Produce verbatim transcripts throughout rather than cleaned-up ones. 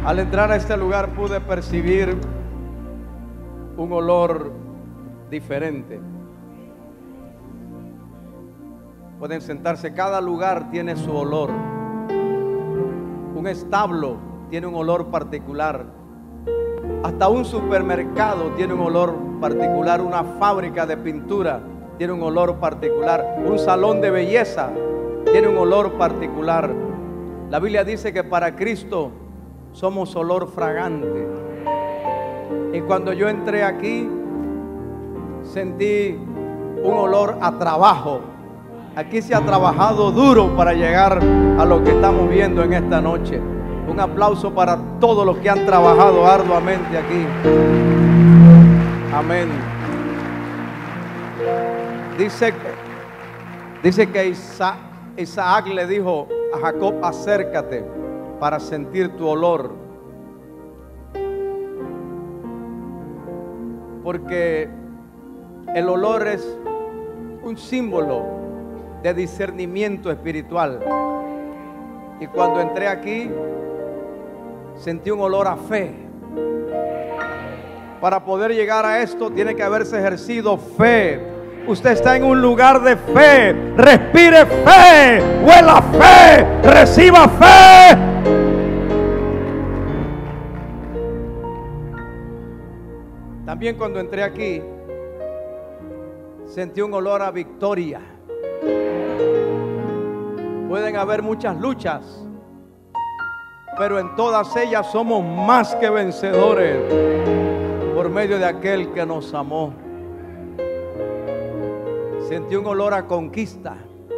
Al entrar a este lugar pude percibir un olor diferente. Pueden sentarse, cada lugar tiene su olor. Un establo tiene un olor particular. Hasta un supermercado tiene un olor particular. Una fábrica de pintura tiene un olor particular. Un salón de belleza tiene un olor particular. La Biblia dice que para Cristo somos olor fragante. Y cuando yo entré aquí, sentí un olor a trabajo. Aquí se ha trabajado duro para llegar a lo que estamos viendo en esta noche. Un aplauso para todos los que han trabajado arduamente aquí. Amén. Dice, dice que Isaac, Isaac le dijo a Jacob: acércate para sentir tu olor. Porque el olor es un símbolo de discernimiento espiritual. Y cuando entré aquí, sentí un olor a fe. Para poder llegar a esto, tiene que haberse ejercido fe. Usted está en un lugar de fe. Respire fe, huela fe, reciba fe. También cuando entré aquí, sentí un olor a victoria. Pueden haber muchas luchas, pero en todas ellas somos más que vencedores por medio de aquel que nos amó. Sentí un olor a conquista.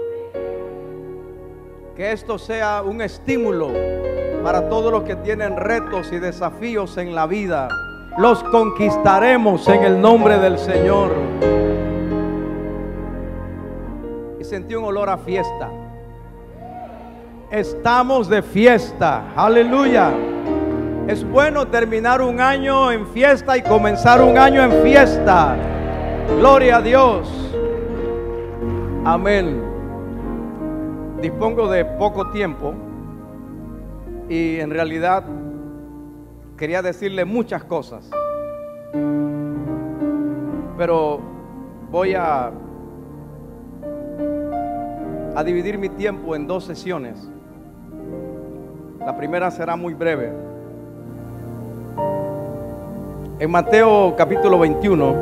Que esto sea un estímulo para todos los que tienen retos y desafíos en la vida. Los conquistaremos en el nombre del Señor. Y sentí un olor a fiesta. Estamos de fiesta, aleluya. Es bueno terminar un año en fiesta y comenzar un año en fiesta. Gloria a Dios. Amén. Dispongo de poco tiempo y en realidad quería decirle muchas cosas, pero voy a a dividir mi tiempo en dos sesiones. La primera será muy breve. En Mateo capítulo veintiuno,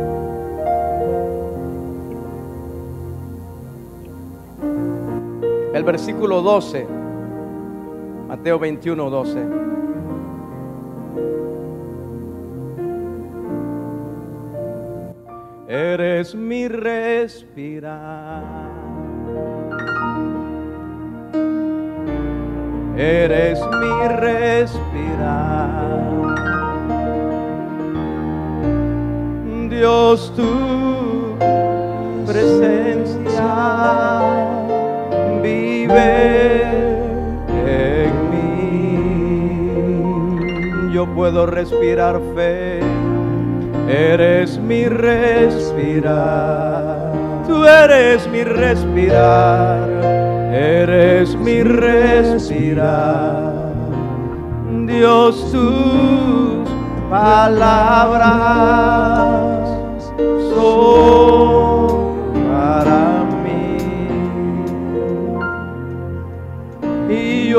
el versículo doce. Mateo veintiuno, doce. Eres mi respirar. Eres mi respirar. Dios, tu presencia vive en mí. Yo puedo respirar fe. Eres mi respirar. Tú eres mi respirar. Eres mi respirar. Dios, tus palabras son para mí. Y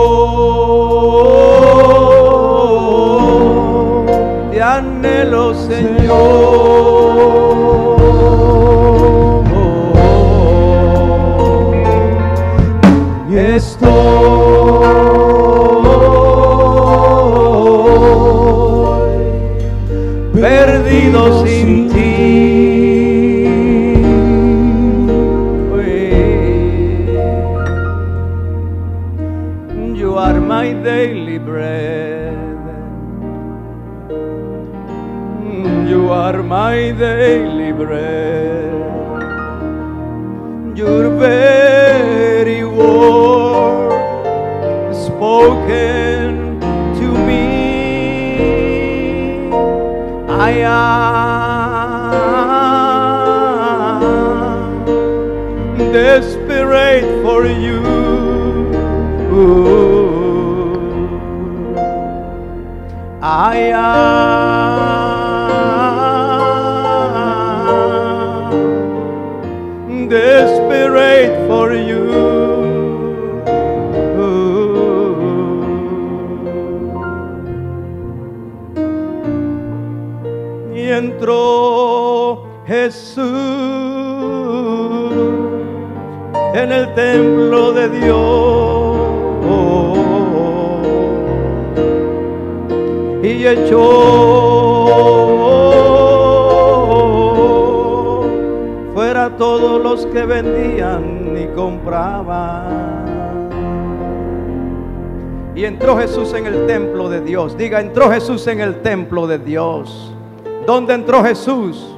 yo te anhelo, Señor. Estoy perdido sin ti. You are my daily bread. You are my daily bread. Your very word spoken to me. I am desperate for you. I am desperate for you. Y entró Jesús en el templo de Dios y echó fuera a todos los que vendían y compraban. Y entró Jesús en el templo de Dios. Diga, entró Jesús en el templo de Dios. ¿Dónde entró Jesús?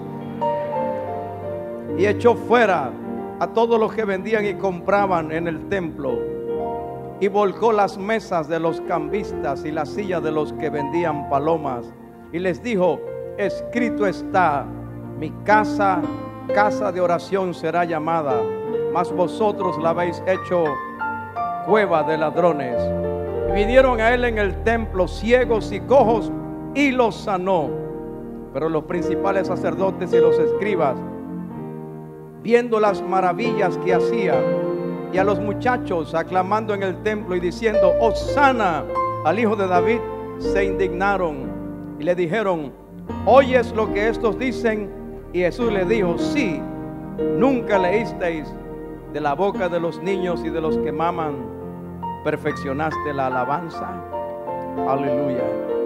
Y echó fuera a todos los que vendían y compraban en el templo, y volcó las mesas de los cambistas y las sillas de los que vendían palomas, y les dijo: escrito está, mi casa, casa de oración será llamada, mas vosotros la habéis hecho cueva de ladrones. Y vinieron a él en el templo ciegos y cojos, y los sanó. Pero los principales sacerdotes y los escribas, viendo las maravillas que hacía, y a los muchachos aclamando en el templo y diciendo: Hosana al hijo de David, se indignaron y le dijeron: ¿oyes lo que estos dicen? Y Jesús le dijo: sí, nunca leísteis, de la boca de los niños y de los que maman perfeccionaste la alabanza. Aleluya.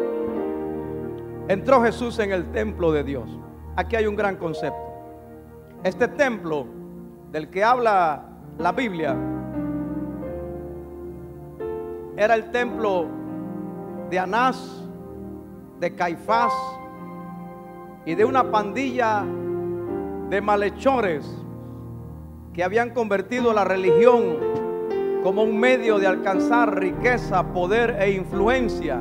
Entró Jesús en el templo de Dios. Aquí hay un gran concepto. Este templo del que habla la Biblia era el templo de Anás, de Caifás y de una pandilla de malhechores que habían convertido la religión como un medio de alcanzar riqueza, poder e influencia.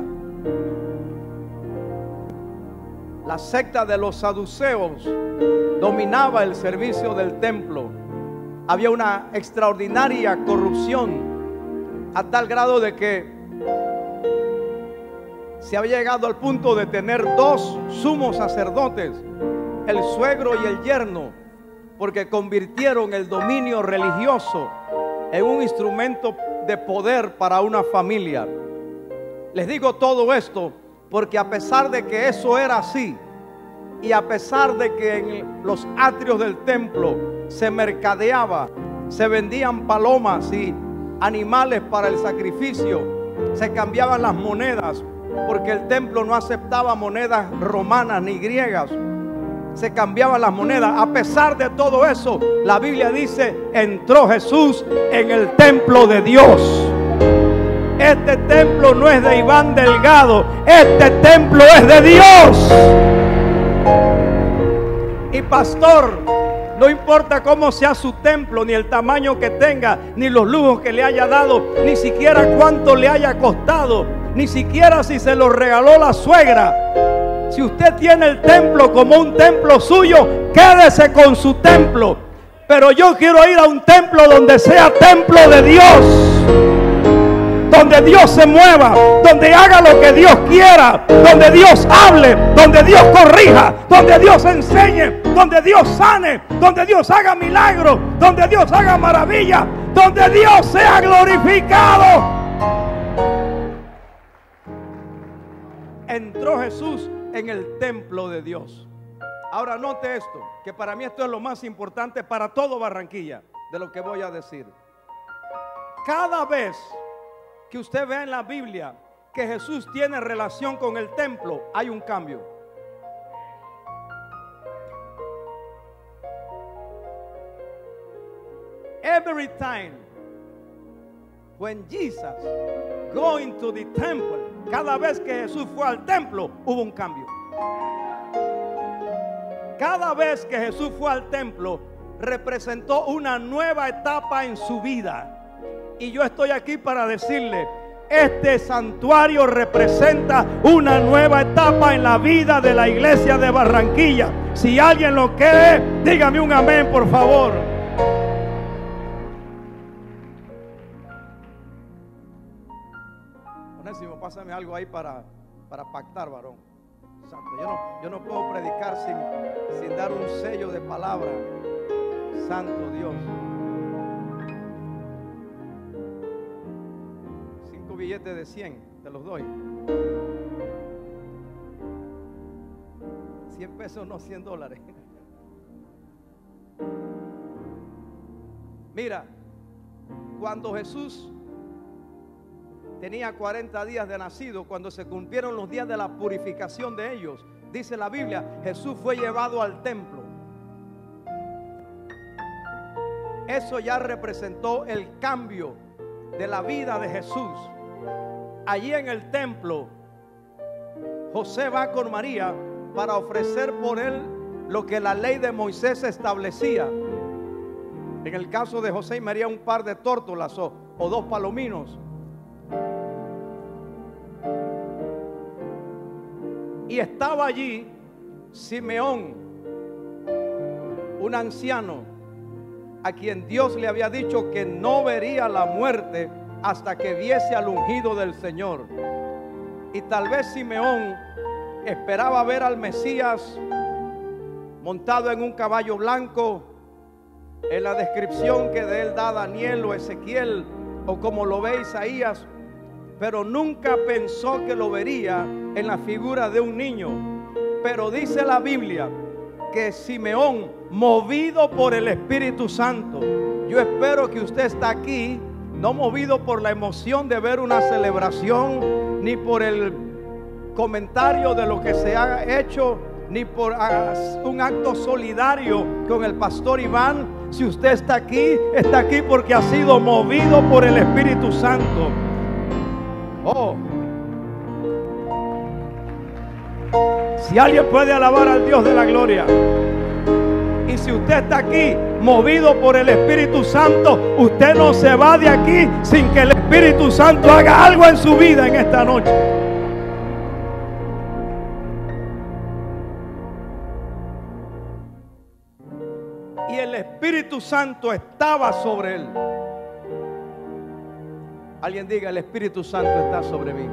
La secta de los saduceos dominaba el servicio del templo. Había una extraordinaria corrupción, a tal grado de que se había llegado al punto de tener dos sumos sacerdotes, el suegro y el yerno, porque convirtieron el dominio religioso en un instrumento de poder para una familia. Les digo todo esto porque a pesar de que eso era así, y a pesar de que en los atrios del templo se mercadeaba, se vendían palomas y animales para el sacrificio, se cambiaban las monedas, porque el templo no aceptaba monedas romanas ni griegas, se cambiaban las monedas. A pesar de todo eso, la Biblia dice: entró Jesús en el templo de Dios. Este templo no es de Iván Delgado, este templo es de Dios. Y pastor, no importa cómo sea su templo, ni el tamaño que tenga, ni los lujos que le haya dado, ni siquiera cuánto le haya costado, ni siquiera si se lo regaló la suegra. Si usted tiene el templo como un templo suyo, quédese con su templo. Pero yo quiero ir a un templo donde sea templo de Dios, donde Dios se mueva, donde haga lo que Dios quiera, donde Dios hable, donde Dios corrija, donde Dios enseñe, donde Dios sane, donde Dios haga milagros, donde Dios haga maravillas, donde Dios sea glorificado. Entró Jesús en el templo de Dios. Ahora note esto, que para mí esto es lo más importante para todo Barranquilla, de lo que voy a decir. Cada vez que usted ve en la Biblia que Jesús tiene relación con el templo, hay un cambio. Every time when Jesus going to the temple, cada vez que Jesús fue al templo, hubo un cambio. Cada vez que Jesús fue al templo, representó una nueva etapa en su vida. Y yo estoy aquí para decirle: este santuario representa una nueva etapa en la vida de la iglesia de Barranquilla. Si alguien lo cree, dígame un amén, por favor. Onésimo, pásame algo ahí para para pactar, varón. Santo, yo no, yo no puedo predicar sin, sin dar un sello de palabra. Santo Dios. Cinco billetes de cien, te los doy. cien pesos, no cien dólares. Mira, cuando Jesús tenía cuarenta días de nacido, cuando se cumplieron los días de la purificación de ellos, dice la Biblia, Jesús fue llevado al templo. Eso ya representó el cambio de la vida de Jesús. Allí en el templo, José va con María para ofrecer por él lo que la ley de Moisés establecía. En el caso de José y María, un par de tórtolas o, o dos palominos. Y estaba allí Simeón, un anciano, a quien Dios le había dicho que no vería la muerte hasta que viese al ungido del Señor. Y tal vez Simeón esperaba ver al Mesías montado en un caballo blanco, en la descripción que de él da Daniel o Ezequiel, o como lo ve Isaías, pero nunca pensó que lo vería en la figura de un niño. Pero dice la Biblia que Simeón, movido por el Espíritu Santo, yo espero que usted está aquí, no movido por la emoción de ver una celebración, ni por el comentario de lo que se ha hecho, ni por un acto solidario con el pastor Iván. Si usted está aquí, está aquí porque ha sido movido por el Espíritu Santo. Oh, si alguien puede alabar al Dios de la gloria, y si usted está aquí movido por el Espíritu Santo, usted no se va de aquí sin que el Espíritu Santo haga algo en su vida en esta noche. Y el Espíritu Santo estaba sobre él. Alguien diga: el Espíritu Santo está sobre mí.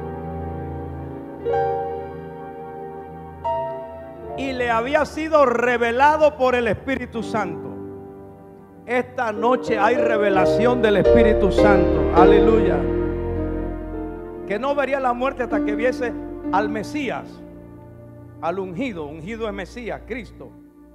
Y le había sido revelado por el Espíritu Santo. Esta noche hay revelación del Espíritu Santo. Aleluya. Que no vería la muerte hasta que viese al Mesías, al ungido. Ungido es Mesías, Cristo.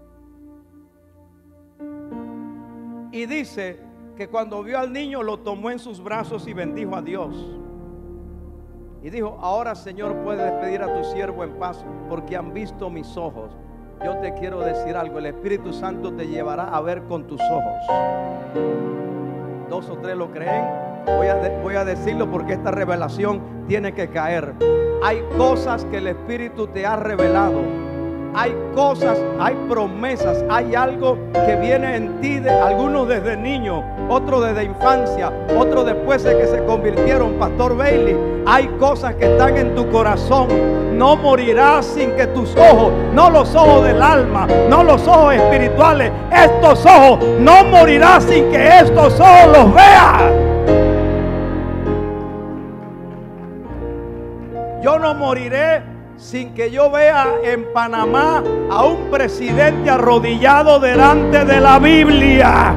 Y dice que cuando vio al niño lo tomó en sus brazos y bendijo a Dios. Y dijo: ahora, Señor, puedes despedir a tu siervo en paz, porque han visto mis ojos. Yo te quiero decir algo: el Espíritu Santo te llevará a ver con tus ojos. Dos o tres lo creen. Voy a, de, voy a decirlo porque esta revelación tiene que caer. Hay cosas que el Espíritu te ha revelado. Hay cosas, hay promesas, hay algo que viene en ti, de, algunos desde niño, otros desde infancia, otros después de que se convirtieron. Pastor Bailey, hay cosas que están en tu corazón. No morirás sin que tus ojos, no los ojos del alma, no los ojos espirituales, estos ojos, no morirás sin que estos ojos los veas. Yo no moriré sin que yo vea en Panamá a un presidente arrodillado delante de la Biblia.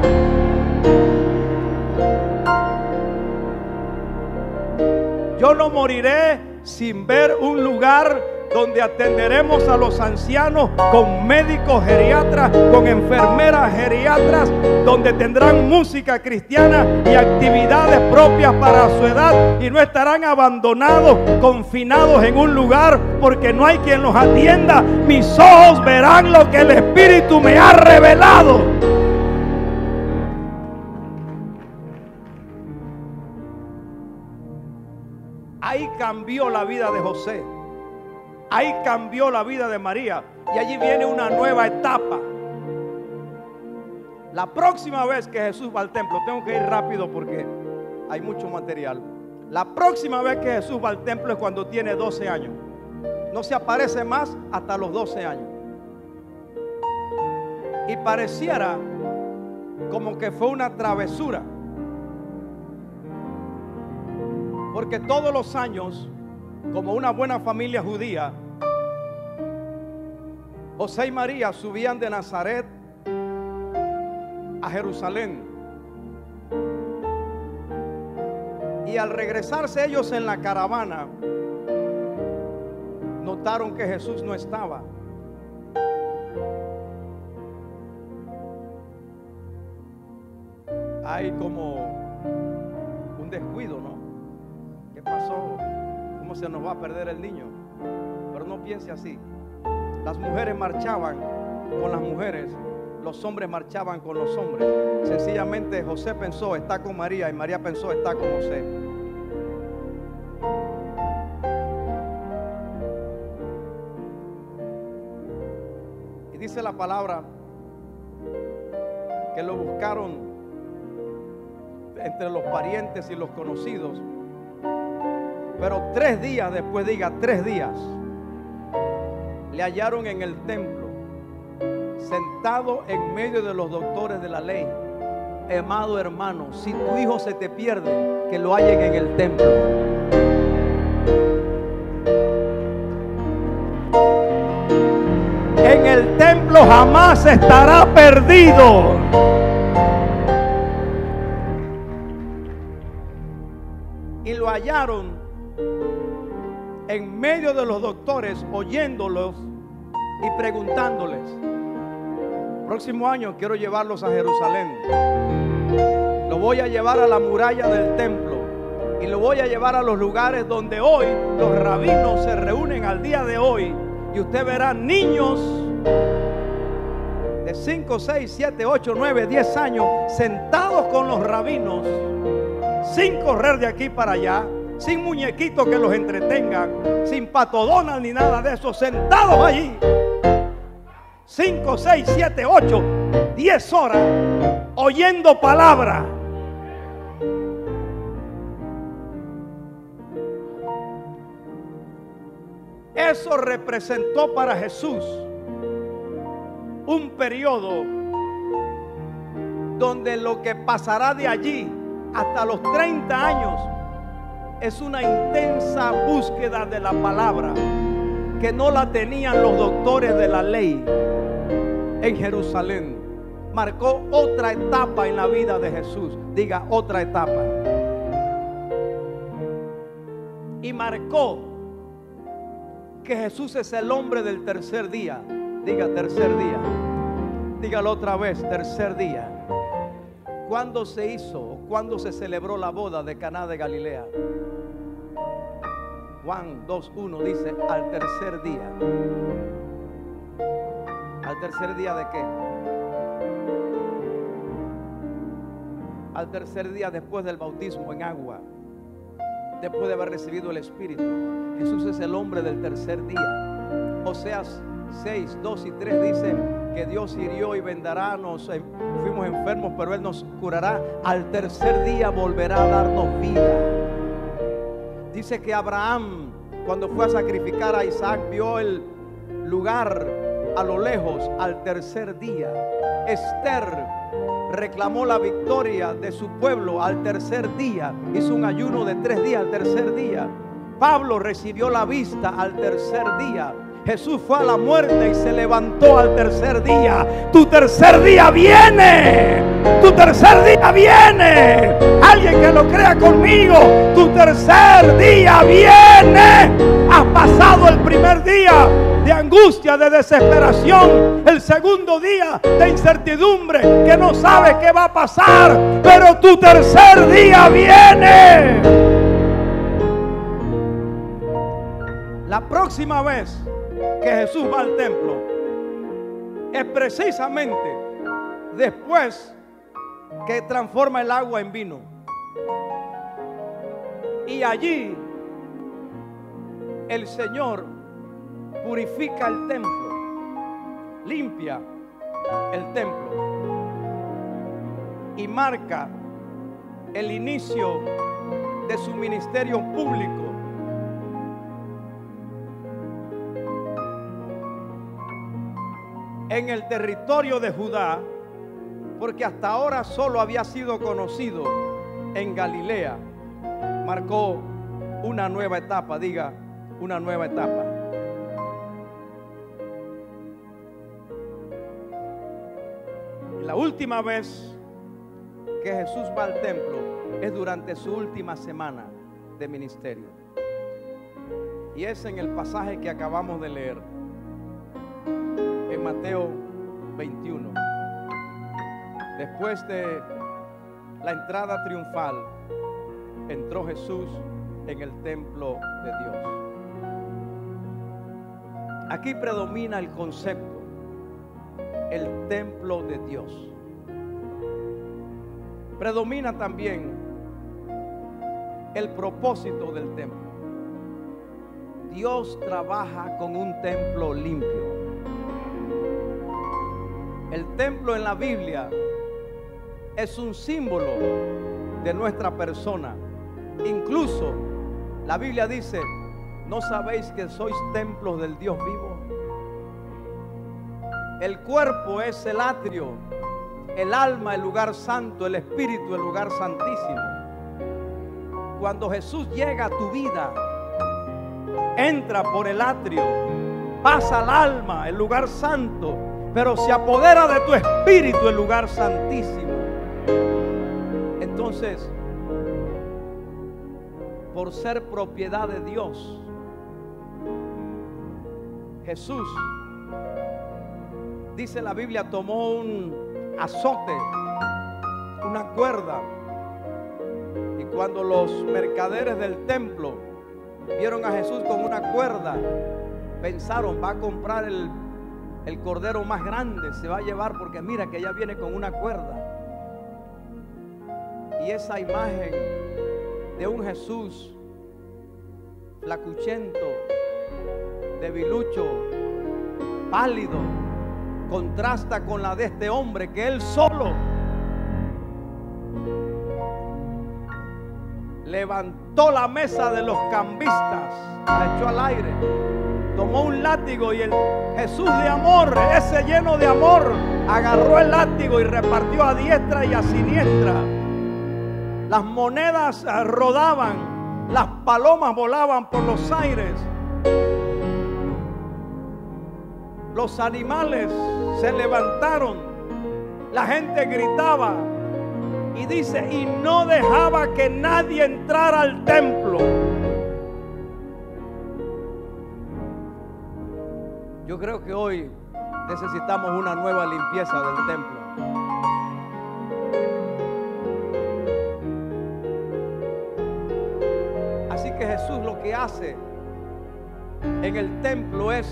Yo no moriré sin ver un lugar donde atenderemos a los ancianos con médicos geriatras, con enfermeras geriatras, donde tendrán música cristiana y actividades propias para su edad, y no estarán abandonados, confinados en un lugar porque no hay quien los atienda. Mis ojos verán lo que el Espíritu me ha revelado. Ahí cambió la vida de José. Ahí cambió la vida de María. Y allí viene una nueva etapa. La próxima vez que Jesús va al templo, tengo que ir rápido porque hay mucho material. La próxima vez que Jesús va al templo es cuando tiene doce años. No se aparece más hasta los doce años. Y pareciera como que fue una travesura, porque todos los años como una buena familia judía, José y María subían de Nazaret a Jerusalén. Y al regresarse ellos en la caravana, notaron que Jesús no estaba. Hay como un descuido, ¿no? ¿Qué pasó? ¿Cómo se nos va a perder el niño? Pero no piense así. Las mujeres marchaban con las mujeres, los hombres marchaban con los hombres. Sencillamente José pensó, está con María, y María pensó, está con José. Y dice la palabra que lo buscaron entre los parientes y los conocidos, pero tres días después, diga tres días, le hallaron en el templo, sentado en medio de los doctores de la ley. Amado hermano, si tu hijo se te pierde, que lo hallen en el templo. En el templo jamás estará perdido. Y lo hallaron en medio de los doctores, oyéndolos y preguntándoles. Próximo año quiero llevarlos a Jerusalén. Lo voy a llevar a la muralla del templo y lo voy a llevar a los lugares donde hoy los rabinos se reúnen al día de hoy. Y usted verá niños de cinco, seis, siete, ocho, nueve, diez años sentados con los rabinos, sin correr de aquí para allá, sin muñequitos que los entretengan, sin Pato Donald ni nada de eso, sentados allí cinco, seis, siete, ocho, diez horas oyendo palabra. Eso representó para Jesús un periodo donde lo que pasará de allí hasta los treinta años es una intensa búsqueda de la palabra que no la tenían los doctores de la ley en Jerusalén. Marcó otra etapa en la vida de Jesús. Diga, otra etapa. Y marcó que Jesús es el hombre del tercer día. Diga, tercer día. Dígalo otra vez, tercer día. ¿Cuándo se hizo o cuándo se celebró la boda de Caná de Galilea? Juan dos uno dice, al tercer día. ¿Al tercer día de qué? Al tercer día después del bautismo en agua, después de haber recibido el Espíritu. Jesús es el hombre del tercer día. Oseas seis, dos y tres dice que Dios hirió y vendará, nos fuimos enfermos, pero Él nos curará. Al tercer día volverá a darnos vida. Dice que Abraham, cuando fue a sacrificar a Isaac, vio el lugar a lo lejos al tercer día. Esther reclamó la victoria de su pueblo al tercer día. Hizo un ayuno de tres días al tercer día. Pablo recibió la vista al tercer día. Jesús fue a la muerte y se levantó al tercer día. Tu tercer día viene. Tu tercer día viene. Alguien que lo crea conmigo. Tu tercer día viene. Has pasado el primer día de angustia, de desesperación, el segundo día de incertidumbre, que no sabe qué va a pasar, pero tu tercer día viene. La próxima vez que Jesús va al templo es precisamente después que transforma el agua en vino. Y allí el Señor purifica el templo, limpia el templo y marca el inicio de su ministerio público. En el territorio de Judá, porque hasta ahora solo había sido conocido en Galilea. Marcó una nueva etapa. Diga, una nueva etapa. La última vez que Jesús va al templo es durante su última semana de ministerio. Y es en el pasaje que acabamos de leer, en Mateo veintiuno. Después de la entrada triunfal, entró Jesús en el templo de Dios. Aquí predomina el concepto, el templo de Dios. Predomina también el propósito del templo. Dios trabaja con un templo limpio. El templo en la Biblia es un símbolo de nuestra persona. Incluso la Biblia dice: ¿no sabéis que sois templos del Dios vivo? El cuerpo es el atrio, el alma el lugar santo, el espíritu el lugar santísimo. Cuando Jesús llega a tu vida, entra por el atrio, pasa al alma, el lugar santo, pero se apodera de tu espíritu, el lugar santísimo. Entonces, por ser propiedad de Dios, Jesús, dice la Biblia, tomó un azote, una cuerda, y cuando los mercaderes del templo vieron a Jesús con una cuerda, pensaron: va a comprar el, el cordero más grande, se va a llevar, porque mira que ya viene con una cuerda. Y esa imagen de un Jesús flacuchento, debilucho, pálido, contrasta con la de este hombre, que él solo levantó la mesa de los cambistas, la echó al aire, tomó un látigo, y el Jesús de amor, ese lleno de amor, agarró el látigo y repartió a diestra y a siniestra. Las monedas rodaban, las palomas volaban por los aires, los animales se levantaron, la gente gritaba, y dice: y no dejaba que nadie entrara al templo. Yo creo que hoy necesitamos una nueva limpieza del templo. Así que Jesús lo que hace en el templo es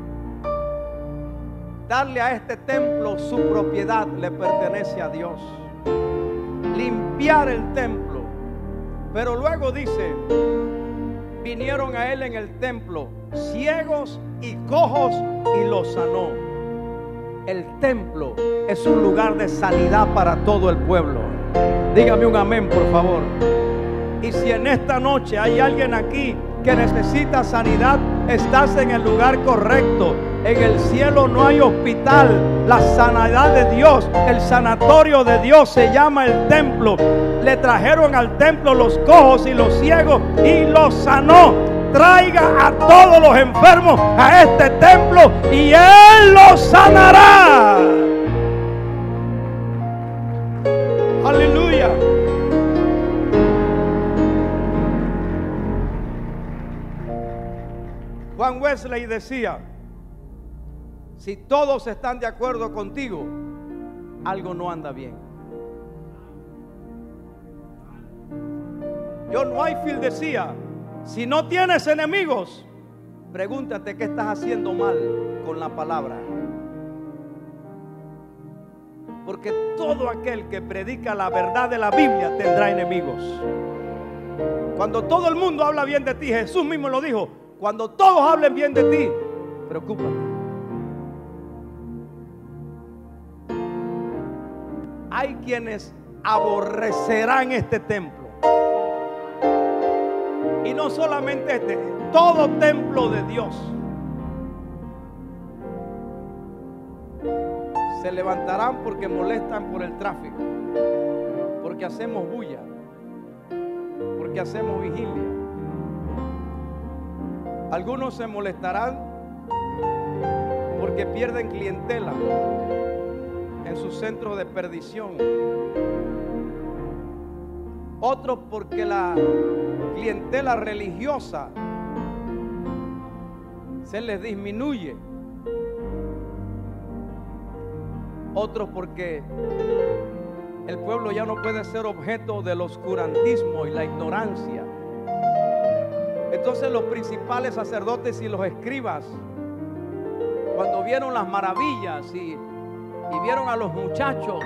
darle a este templo su propiedad, le pertenece a Dios. Limpiar el templo. Pero luego dice: vinieron a él en el templo ciegos y cojos y los sanó. El templo es un lugar de sanidad para todo el pueblo. Dígame un amén, por favor. Y si en esta noche hay alguien aquí que necesita sanidad, estás en el lugar correcto. En el cielo no hay hospital. La sanidad de Dios, el sanatorio de Dios se llama el templo. Le trajeron al templo los cojos y los ciegos y los sanó. Traiga a todos los enfermos a este templo y Él los sanará. Aleluya. Juan Wesley decía: si todos están de acuerdo contigo, algo no anda bien. John Whitefield decía: si no tienes enemigos, pregúntate qué estás haciendo mal con la palabra. Porque todo aquel que predica la verdad de la Biblia tendrá enemigos. Cuando todo el mundo habla bien de ti, Jesús mismo lo dijo: cuando todos hablen bien de ti, preocúpate. Hay quienes aborrecerán este templo. Y no solamente este, todo templo de Dios. Se levantarán porque molestan por el tráfico, porque hacemos bulla, porque hacemos vigilia. Algunos se molestarán porque pierden clientela en su centro de perdición. Otros porque la clientela religiosa se les disminuye. Otros porque el pueblo ya no puede ser objeto del oscurantismo y la ignorancia. Entonces los principales sacerdotes y los escribas, cuando vieron las maravillas y, y vieron a los muchachos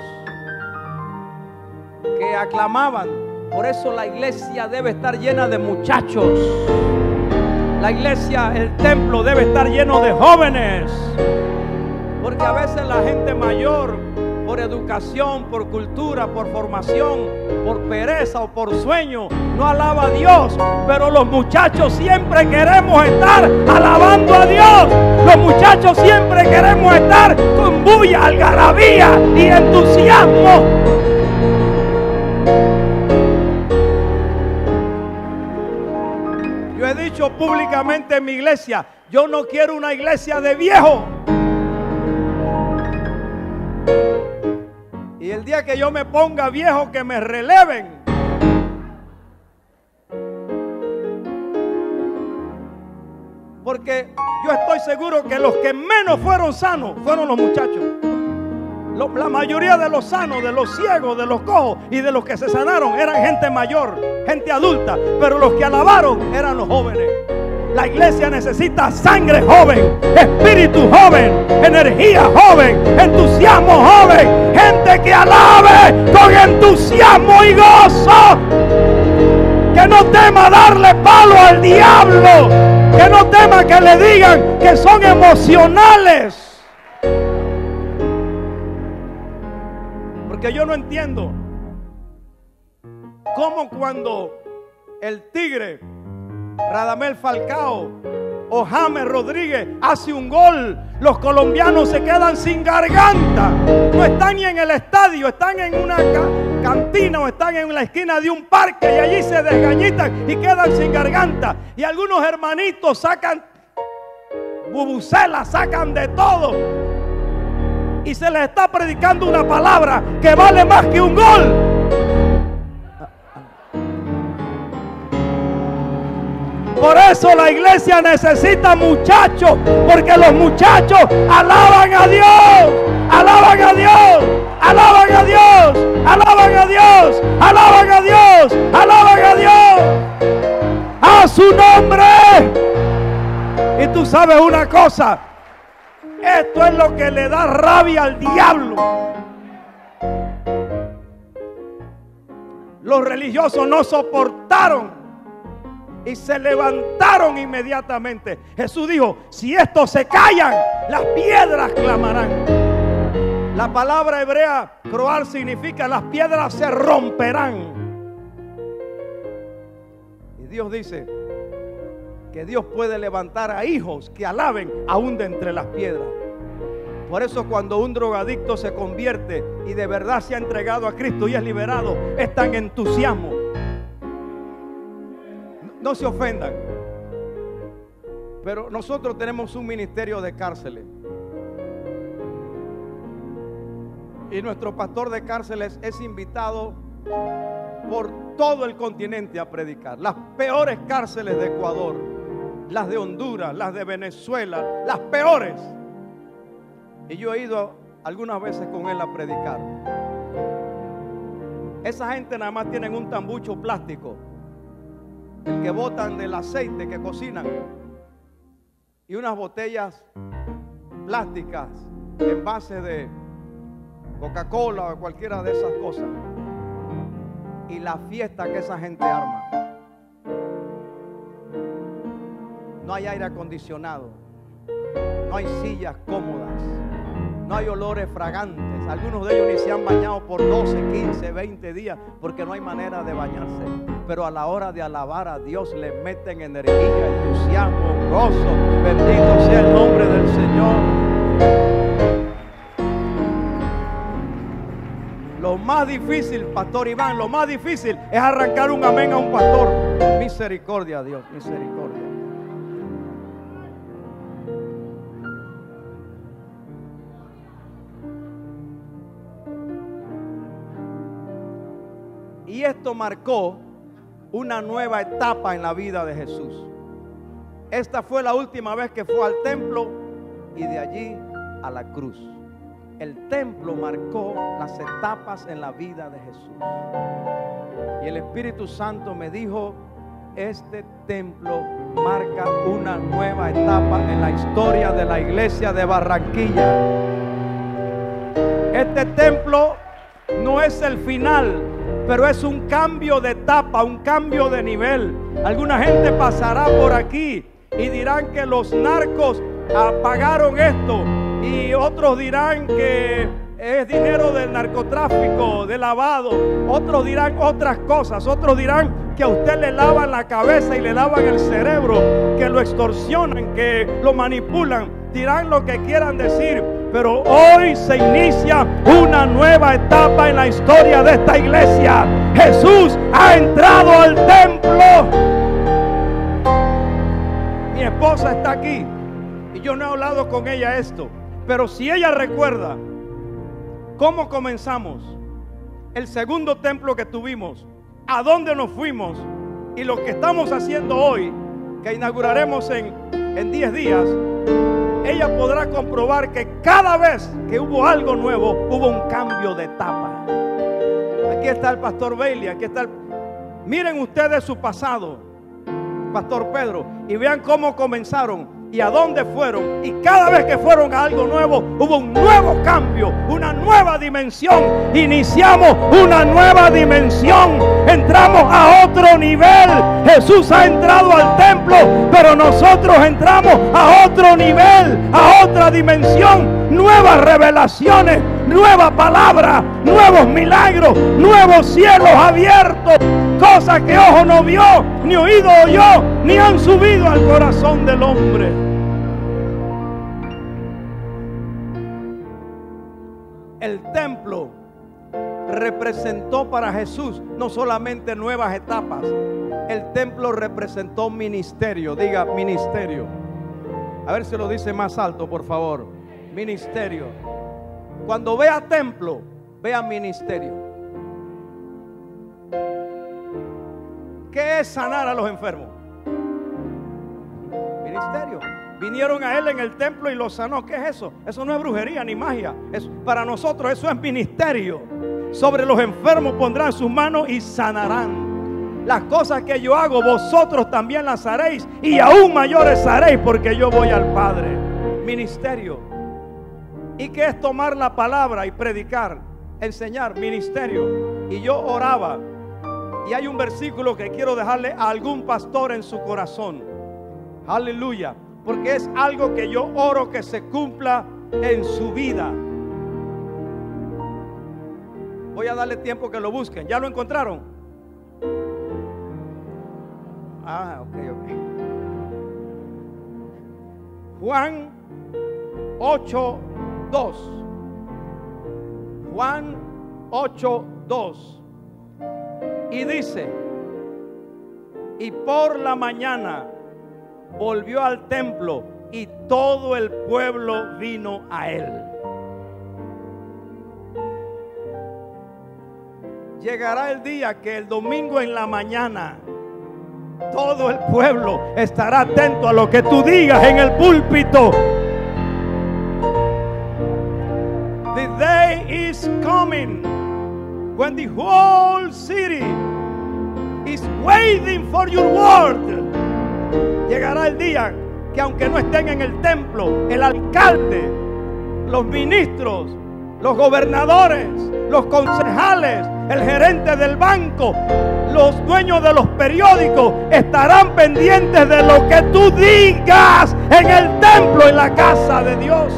que aclamaban, por eso la iglesia debe estar llena de muchachos. La iglesia, el templo debe estar lleno de jóvenes. Porque a veces la gente mayor, por educación, por cultura, por formación, por pereza o por sueño, no alaba a Dios. Pero los muchachos siempre queremos estar alabando a Dios. Los muchachos siempre queremos estar con bulla, algarabía y entusiasmo. Yo he dicho públicamente en mi iglesia, yo no quiero una iglesia de viejos. Y el día que yo me ponga viejo, que me releven. Porque yo estoy seguro que los que menos fueron sanos fueron los muchachos. La mayoría de los sanos, de los ciegos, de los cojos y de los que se sanaron eran gente mayor, gente adulta. Pero los que alabaron eran los jóvenes. La iglesia necesita sangre joven, espíritu joven, energía joven, entusiasmo joven, gente que alabe con entusiasmo y gozo, que no tema darle palo al diablo, que no tema que le digan que son emocionales. Porque yo no entiendo cómo cuando el Tigre, Radamel Falcao o James Rodríguez hace un gol, los colombianos se quedan sin garganta. No están ni en el estadio, están en una ca cantina o están en la esquina de un parque y allí se desgañitan y quedan sin garganta. Y algunos hermanitos sacan bubucelas, sacan de todo y se les está predicando una palabra que vale más que un gol. Por eso la iglesia necesita muchachos, porque los muchachos alaban a Dios, alaban a Dios, alaban a Dios, alaban a Dios, alaban a Dios, alaban a Dios, a su nombre. Y tú sabes una cosa, esto es lo que le da rabia al diablo. Los religiosos no soportaron y se levantaron inmediatamente. Jesús dijo, si estos se callan, las piedras clamarán. La palabra hebrea croar significa las piedras se romperán. Y Dios dice que Dios puede levantar a hijos que alaben aún de entre las piedras. Por eso cuando un drogadicto se convierte y de verdad se ha entregado a Cristo y es liberado, es tan entusiasmo. No se ofendan, pero nosotros tenemos un ministerio de cárceles y nuestro pastor de cárceles es invitado por todo el continente a predicar. Las peores cárceles de Ecuador, las de Honduras, las de Venezuela, las peores. Y yo he ido algunas veces con él a predicar. Esa gente nada más tienen un tambucho plástico, el que botan del aceite que cocinan, y unas botellas plásticas en base de Coca-Cola o cualquiera de esas cosas, y la fiesta que esa gente arma. No hay aire acondicionado, no hay sillas cómodas, no hay olores fragantes. Algunos de ellos ni se han bañado por doce, quince, veinte días porque no hay manera de bañarse. Pero a la hora de alabar a Dios le meten energía, entusiasmo, gozo. Bendito sea el nombre del Señor. Lo más difícil, Pastor Iván, lo más difícil es arrancar un amén a un pastor. Misericordia, Dios, misericordia. Y esto marcó una nueva etapa en la vida de Jesús. Esta fue la última vez que fue al templo y de allí a la cruz. El templo marcó las etapas en la vida de Jesús. Y el Espíritu Santo me dijo: este templo marca una nueva etapa en la historia de la iglesia de Barranquilla. Este templo no es el final, pero es un cambio de etapa, un cambio de nivel. Alguna gente pasará por aquí y dirán que los narcos pagaron esto, y otros dirán que es dinero del narcotráfico, de lavado. Otros dirán otras cosas. Otros dirán que a usted le lavan la cabeza y le lavan el cerebro, que lo extorsionan, que lo manipulan. Dirán lo que quieran decir, pero hoy se inicia una nueva etapa en la historia de esta iglesia. Jesús ha entrado al templo. Mi esposa está aquí y yo no he hablado con ella esto, pero si ella recuerda cómo comenzamos, el segundo templo que tuvimos, a dónde nos fuimos y lo que estamos haciendo hoy, que inauguraremos en en diez días, ella podrá comprobar que cada vez que hubo algo nuevo, hubo un cambio de etapa. Aquí está el pastor Bailey, aquí está el... Miren ustedes su pasado, pastor Pedro, y vean cómo comenzaron y a dónde fueron. Y cada vez que fueron a algo nuevo, hubo un nuevo cambio, una nueva dimensión. Iniciamos una nueva dimensión, entramos a otro nivel. Jesús ha entrado al templo, pero nosotros entramos a otro nivel, a otra dimensión. Nuevas revelaciones, nueva palabra, nuevos milagros, nuevos cielos abiertos, cosas que ojo no vio, ni oído oyó, ni han subido al corazón del hombre. El templo representó para Jesús no solamente nuevas etapas, el templo representó ministerio. Diga ministerio. A ver si lo dice más alto, por favor. Ministerio. Cuando vea templo, vea ministerio. ¿Qué es sanar a los enfermos? Ministerio. Vinieron a él en el templo y lo sanó. ¿Qué es eso? Eso no es brujería ni magia. Eso, para nosotros eso es ministerio. Sobre los enfermos pondrán sus manos y sanarán. Las cosas que yo hago, vosotros también las haréis, y aún mayores haréis, porque yo voy al Padre. Ministerio. ¿Y qué es tomar la palabra y predicar? Enseñar. Ministerio. Y yo oraba. Y hay un versículo que quiero dejarle a algún pastor en su corazón. Aleluya. Porque es algo que yo oro que se cumpla en su vida. Voy a darle tiempo que lo busquen. ¿Ya lo encontraron? Ah, ok, ok. Juan ocho dos. Juan ocho dos. Y dice: y por la mañana volvió al templo y todo el pueblo vino a él. Llegará el día que el domingo en la mañana todo el pueblo estará atento a lo que tú digas en el púlpito. The day is coming when the whole city is waiting for your word. Llegará el día que aunque no estén en el templo, el alcalde, los ministros, los gobernadores, los concejales, el gerente del banco, los dueños de los periódicos estarán pendientes de lo que tú digas en el templo, en la casa de Dios.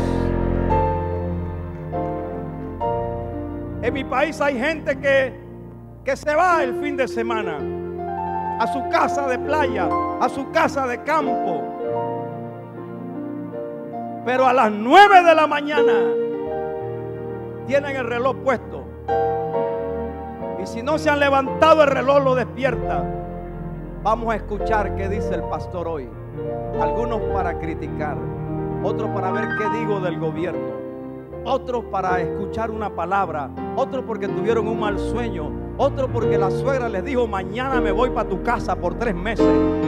En mi país hay gente que, que se va el fin de semana a su casa de playa, a su casa de campo, pero a las nueve de la mañana tienen el reloj puesto, y si no se han levantado el reloj lo despierta. Vamos a escuchar qué dice el pastor hoy. Algunos para criticar, otros para ver qué digo del gobierno, otros para escuchar una palabra, otros porque tuvieron un mal sueño, Otro porque la suegra les dijo: mañana me voy para tu casa por tres meses.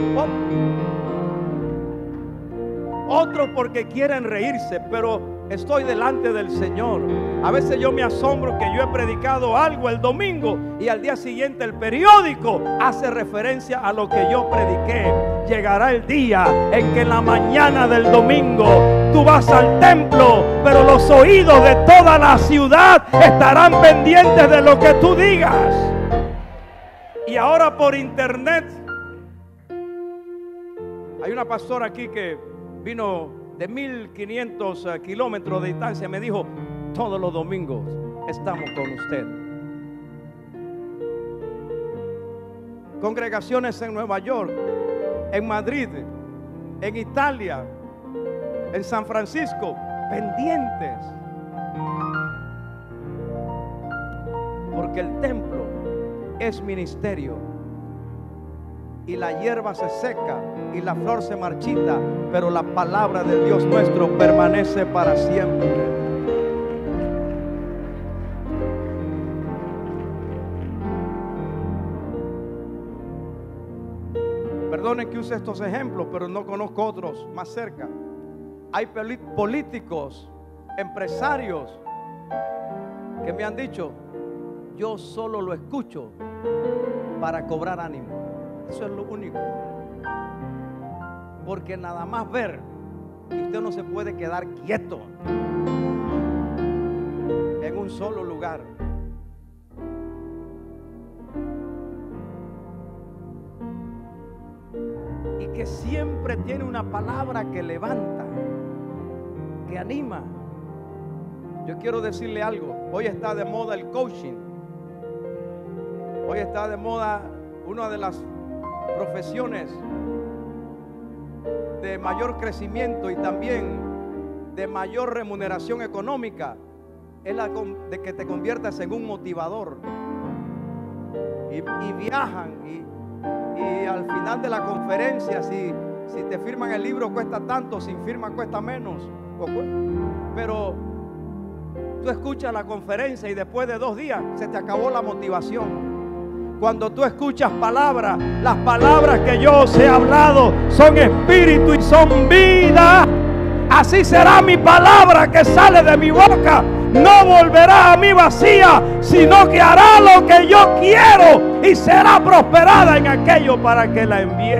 Otros porque quieren reírse, pero estoy delante del Señor. A veces yo me asombro que yo he predicado algo el domingo y al día siguiente el periódico hace referencia a lo que yo prediqué. Llegará el día en que en la mañana del domingo tú vas al templo, pero los oídos de toda la ciudad estarán pendientes de lo que tú digas. Y ahora por internet hay una pastora aquí que vino de mil quinientos kilómetros de distancia. Me dijo: todos los domingos estamos con usted. Congregaciones en Nueva York, en Madrid, en Italia, en San Francisco, pendientes. Porque el templo es ministerio. Y la hierba se seca y la flor se marchita, pero la palabra de Dios nuestro permanece para siempre. Perdonen que use estos ejemplos, pero no conozco otros más cerca. Hay políticos, empresarios que me han dicho: yo solo lo escucho para cobrar ánimo. Eso es lo único. Porque nada más ver que usted no se puede quedar quieto en un solo lugar. Y que siempre tiene una palabra que levanta, que anima. Yo quiero decirle algo. Hoy está de moda el coaching. Hoy está de moda una de las profesiones de mayor crecimiento y también de mayor remuneración económica, es la de que te conviertas en un motivador. Y, y viajan y, y al final de la conferencia, si, si te firman el libro cuesta tanto, sin firma cuesta menos. Pero tú escuchas la conferencia y después de dos días se te acabó la motivación. Cuando tú escuchas palabras, las palabras que yo os he hablado son espíritu y son vida. Así será mi palabra que sale de mi boca. No volverá a mí vacía, sino que hará lo que yo quiero y será prosperada en aquello para que la envíe.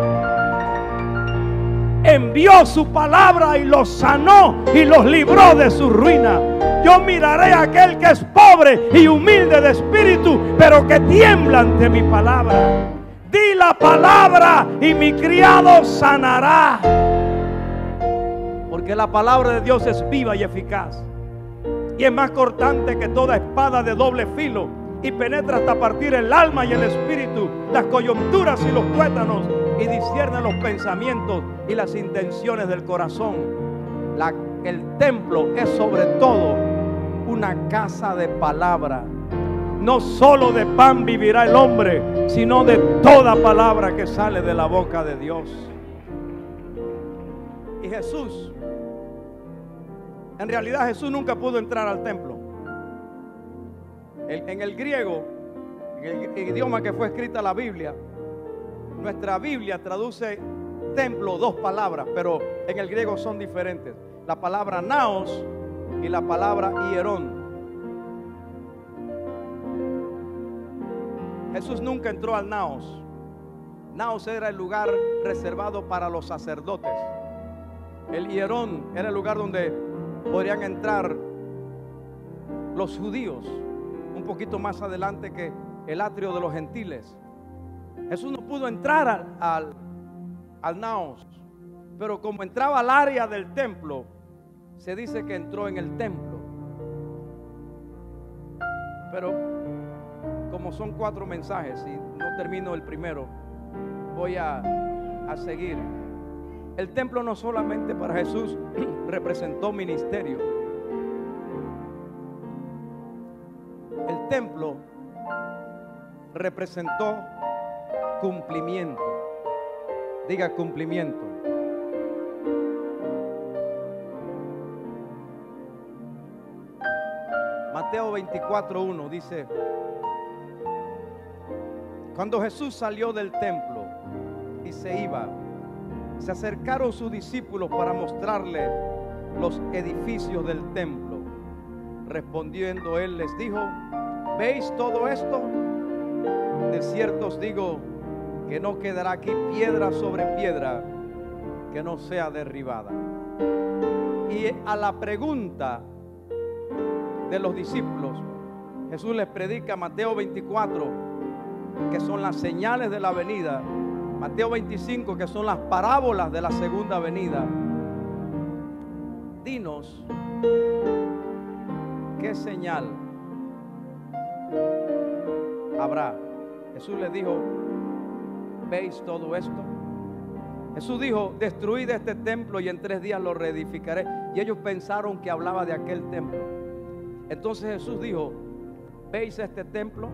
Envió su palabra y los sanó y los libró de su ruina. Yo miraré a aquel que es pobre y humilde de espíritu, pero que tiembla ante mi palabra. Di la palabra y mi criado sanará. Porque la palabra de Dios es viva y eficaz, y es más cortante que toda espada de doble filo, y penetra hasta partir el alma y el espíritu, las coyunturas y los tuétanos, y discierne los pensamientos y las intenciones del corazón. La, el templo es sobre todo una casa de palabra. No solo de pan vivirá el hombre, sino de toda palabra que sale de la boca de Dios. Y Jesús, en realidad Jesús nunca pudo entrar al templo. En, en el griego, en el idioma que fue escrita la Biblia, nuestra Biblia traduce templo dos palabras, pero en el griego son diferentes. La palabra naos y la palabra hierón. Jesús nunca entró al naos. Naos era el lugar reservado para los sacerdotes. El hierón era el lugar donde podrían entrar los judíos, un poquito más adelante que el atrio de los gentiles. Jesús no pudo entrar al, al, al naos, pero como entraba al área del templo, se dice que entró en el templo. Pero como son cuatro mensajes y no termino el primero, voy a, a seguir. El templo no solamente para Jesús representó ministerio. El templo representó cumplimiento. Diga cumplimiento. Mateo veinticuatro uno dice: Cuando Jesús salió del templo y se iba, se acercaron sus discípulos para mostrarle los edificios del templo. Respondiendo él les dijo: ¿veis todo esto? De cierto os digo que no quedará aquí piedra sobre piedra que no sea derribada. Y a la pregunta de los discípulos, Jesús les predica Mateo veinticuatro, que son las señales de la venida, Mateo veinticinco, que son las parábolas de la segunda venida. Dinos, ¿qué señal habrá? Jesús les dijo: ¿veis todo esto? Jesús dijo: destruid este templo y en tres días lo reedificaré. Y ellos pensaron que hablaba de aquel templo. Entonces Jesús dijo: ¿veis este templo?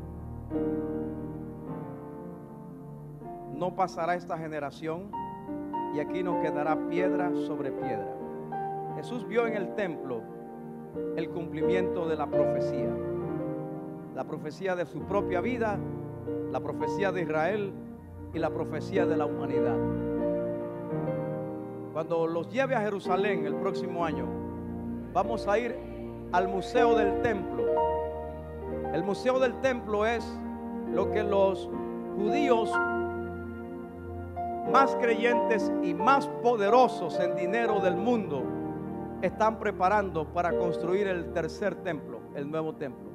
No pasará esta generación y aquí no quedará piedra sobre piedra. Jesús vio en el templo el cumplimiento de la profecía, la profecía de su propia vida, la profecía de Israel y la profecía de la humanidad. Cuando los lleve a Jerusalén el próximo año, vamos a ir al Museo del Templo. El Museo del Templo es lo que los judíos más creyentes y más poderosos en dinero del mundo están preparando para construir el tercer templo, el nuevo templo.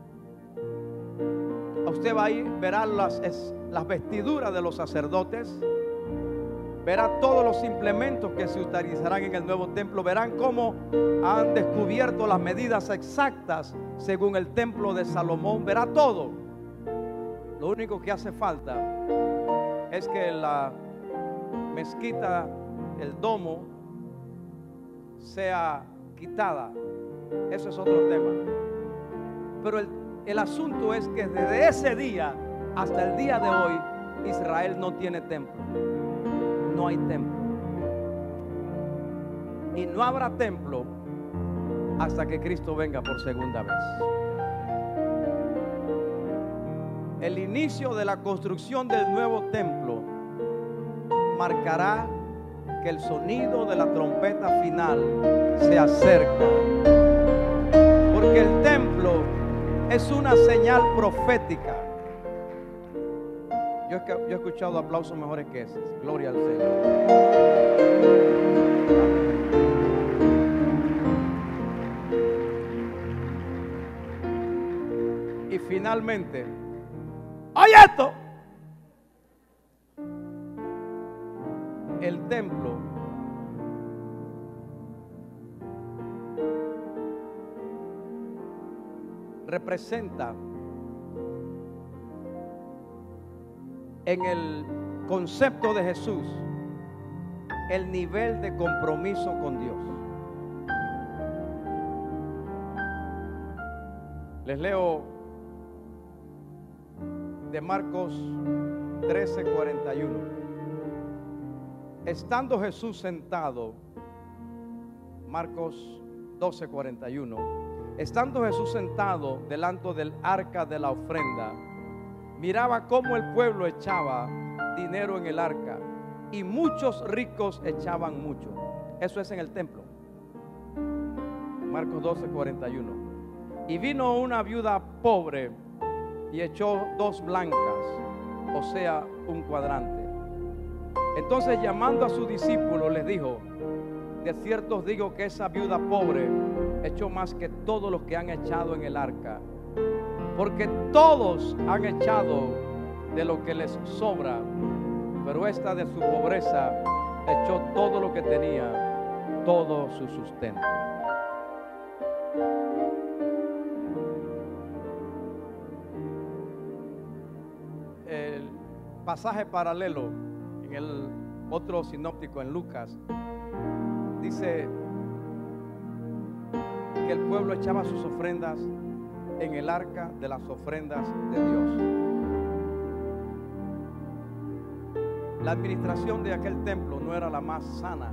Usted va a ir, verá las, es, las vestiduras de los sacerdotes, verá todos los implementos que se utilizarán en el nuevo templo, verán cómo han descubierto las medidas exactas según el templo de Salomón, verá todo. Lo único que hace falta es que la mezquita, el domo, sea quitada. Eso es otro tema. Pero el, el asunto es que desde ese día hasta el día de hoy, Israel no tiene templo. No hay templo. Y no habrá templo hasta que Cristo venga por segunda vez. El inicio de la construcción del nuevo templo marcará que el sonido de la trompeta final se acerca, porque el templo es una señal profética. Yo he, yo he escuchado aplausos mejores que esos. Gloria al Señor. Y finalmente, oye esto. El templo representa en el concepto de Jesús el nivel de compromiso con Dios. Les leo de Marcos trece, cuarenta y uno. Estando Jesús sentado, Marcos doce, cuarenta y uno, estando Jesús sentado delante del arca de la ofrenda, miraba cómo el pueblo echaba dinero en el arca y muchos ricos echaban mucho. Eso es en el templo. Marcos doce, cuarenta y uno. Y vino una viuda pobre y echó dos blancas, o sea, un cuadrante. Entonces, llamando a sus discípulos, les dijo: de cierto os digo que esa viuda pobre echó más que todos los que han echado en el arca, porque todos han echado de lo que les sobra, pero esta de su pobreza echó todo lo que tenía, todo su sustento. El pasaje paralelo en el otro sinóptico, en Lucas, dice que el pueblo echaba sus ofrendas en el arca de las ofrendas de Dios. La administración de aquel templo no era la más sana,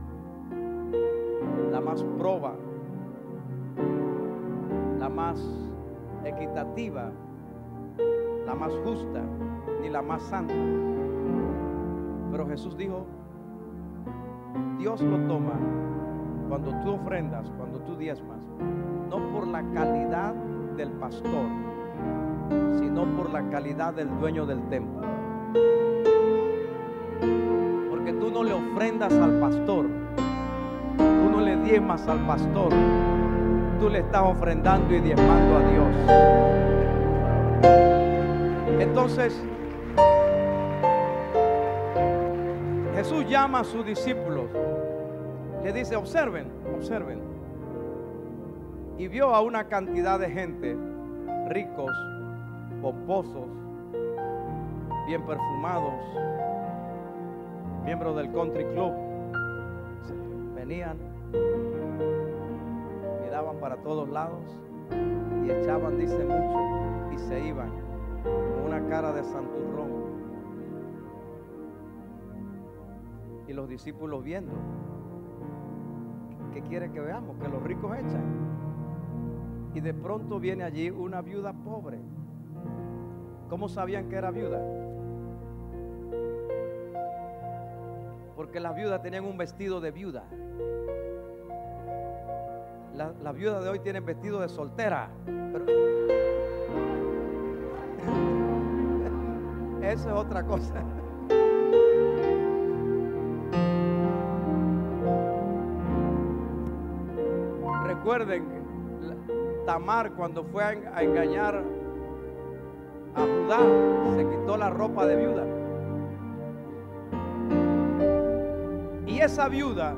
la más proba, la más equitativa, la más justa, ni la más santa. Pero Jesús dijo, Dios lo toma cuando tú ofrendas, cuando tú diezmas, no por la calidad del pastor, sino por la calidad del dueño del templo. Porque tú no le ofrendas al pastor, tú no le diezmas al pastor, tú le estás ofrendando y diezmando a Dios. Entonces Jesús llama a sus discípulos, le dice, observen, observen. Y vio a una cantidad de gente, ricos, pomposos, bien perfumados, miembros del country club. Venían, miraban para todos lados y echaban, dice, mucho, y se iban con una cara de santurrón. Y los discípulos viendo, ¿qué quiere que veamos? Que los ricos echan. Y de pronto viene allí una viuda pobre. ¿Cómo sabían que era viuda? Porque las viudas tenían un vestido de viuda. Las la viudas de hoy tienen vestido de soltera. Pero eso es otra cosa. Recuerden que Tamar, cuando fue a engañar a Judá, se quitó la ropa de viuda. Y esa viuda,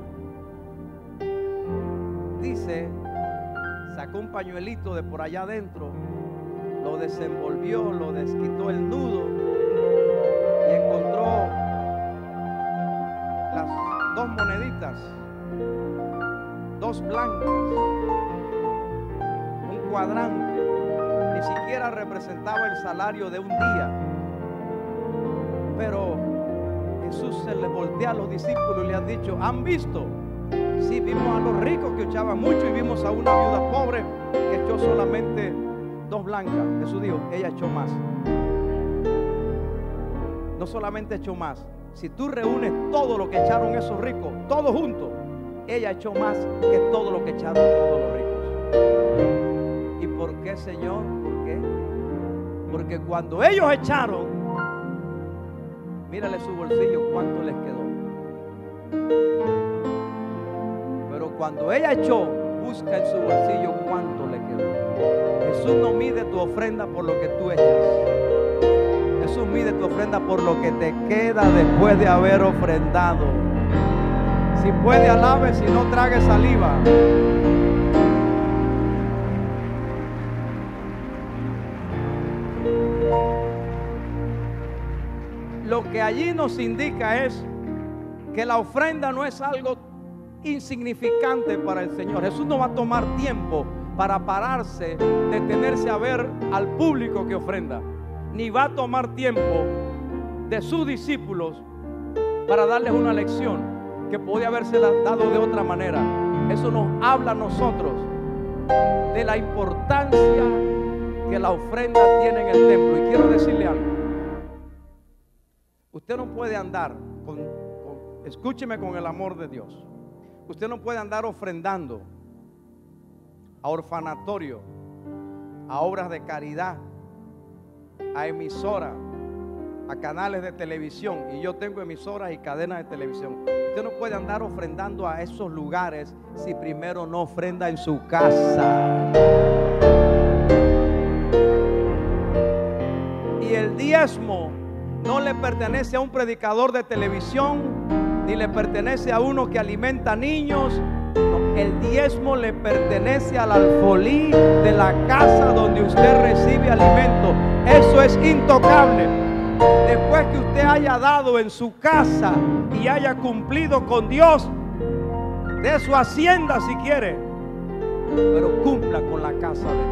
dice, sacó un pañuelito de por allá adentro, lo desenvolvió, lo desquitó el nudo y encontró las dos moneditas, dos blancas, un cuadrante, ni siquiera representaba el salario de un día. Pero Jesús se le voltea a los discípulos y le ha dicho, ¿han visto? Sí, vimos a los ricos que echaban mucho y vimos a una viuda pobre que echó solamente dos blancas. Jesús dijo, ella echó más. No solamente echó más, si tú reúnes todo lo que echaron esos ricos, todos juntos, ella echó más que todo lo que echaron todos los ricos. ¿Y por qué, Señor? ¿Por qué? Porque cuando ellos echaron, mírale su bolsillo cuánto les quedó. Pero cuando ella echó, busca en su bolsillo cuánto le quedó. Jesús no mide tu ofrenda por lo que tú echas. Jesús mide tu ofrenda por lo que te queda después de haber ofrendado. Si puede, alabe, si no, trague saliva. Lo que allí nos indica es que la ofrenda no es algo insignificante para el Señor. Jesús no va a tomar tiempo para pararse, detenerse a ver al público que ofrenda, ni va a tomar tiempo de sus discípulos para darles una lección que podía haberse dado de otra manera. Eso nos habla a nosotros de la importancia que la ofrenda tiene en el templo. Y quiero decirle algo. Usted no puede andar con, con, escúcheme con el amor de Dios. Usted no puede andar ofrendando a orfanatorio, a obras de caridad, a emisoras, a canales de televisión. Y yo tengo emisoras y cadenas de televisión. Usted no puede andar ofrendando a esos lugares si primero no ofrenda en su casa. Y el diezmo no le pertenece a un predicador de televisión, ni le pertenece a uno que alimenta niños. No, el diezmo le pertenece al alfolí de la casa donde usted recibe alimento. Eso es intocable. Después que usted haya dado en su casa y haya cumplido con Dios, de su hacienda si quiere, pero cumpla con la casa de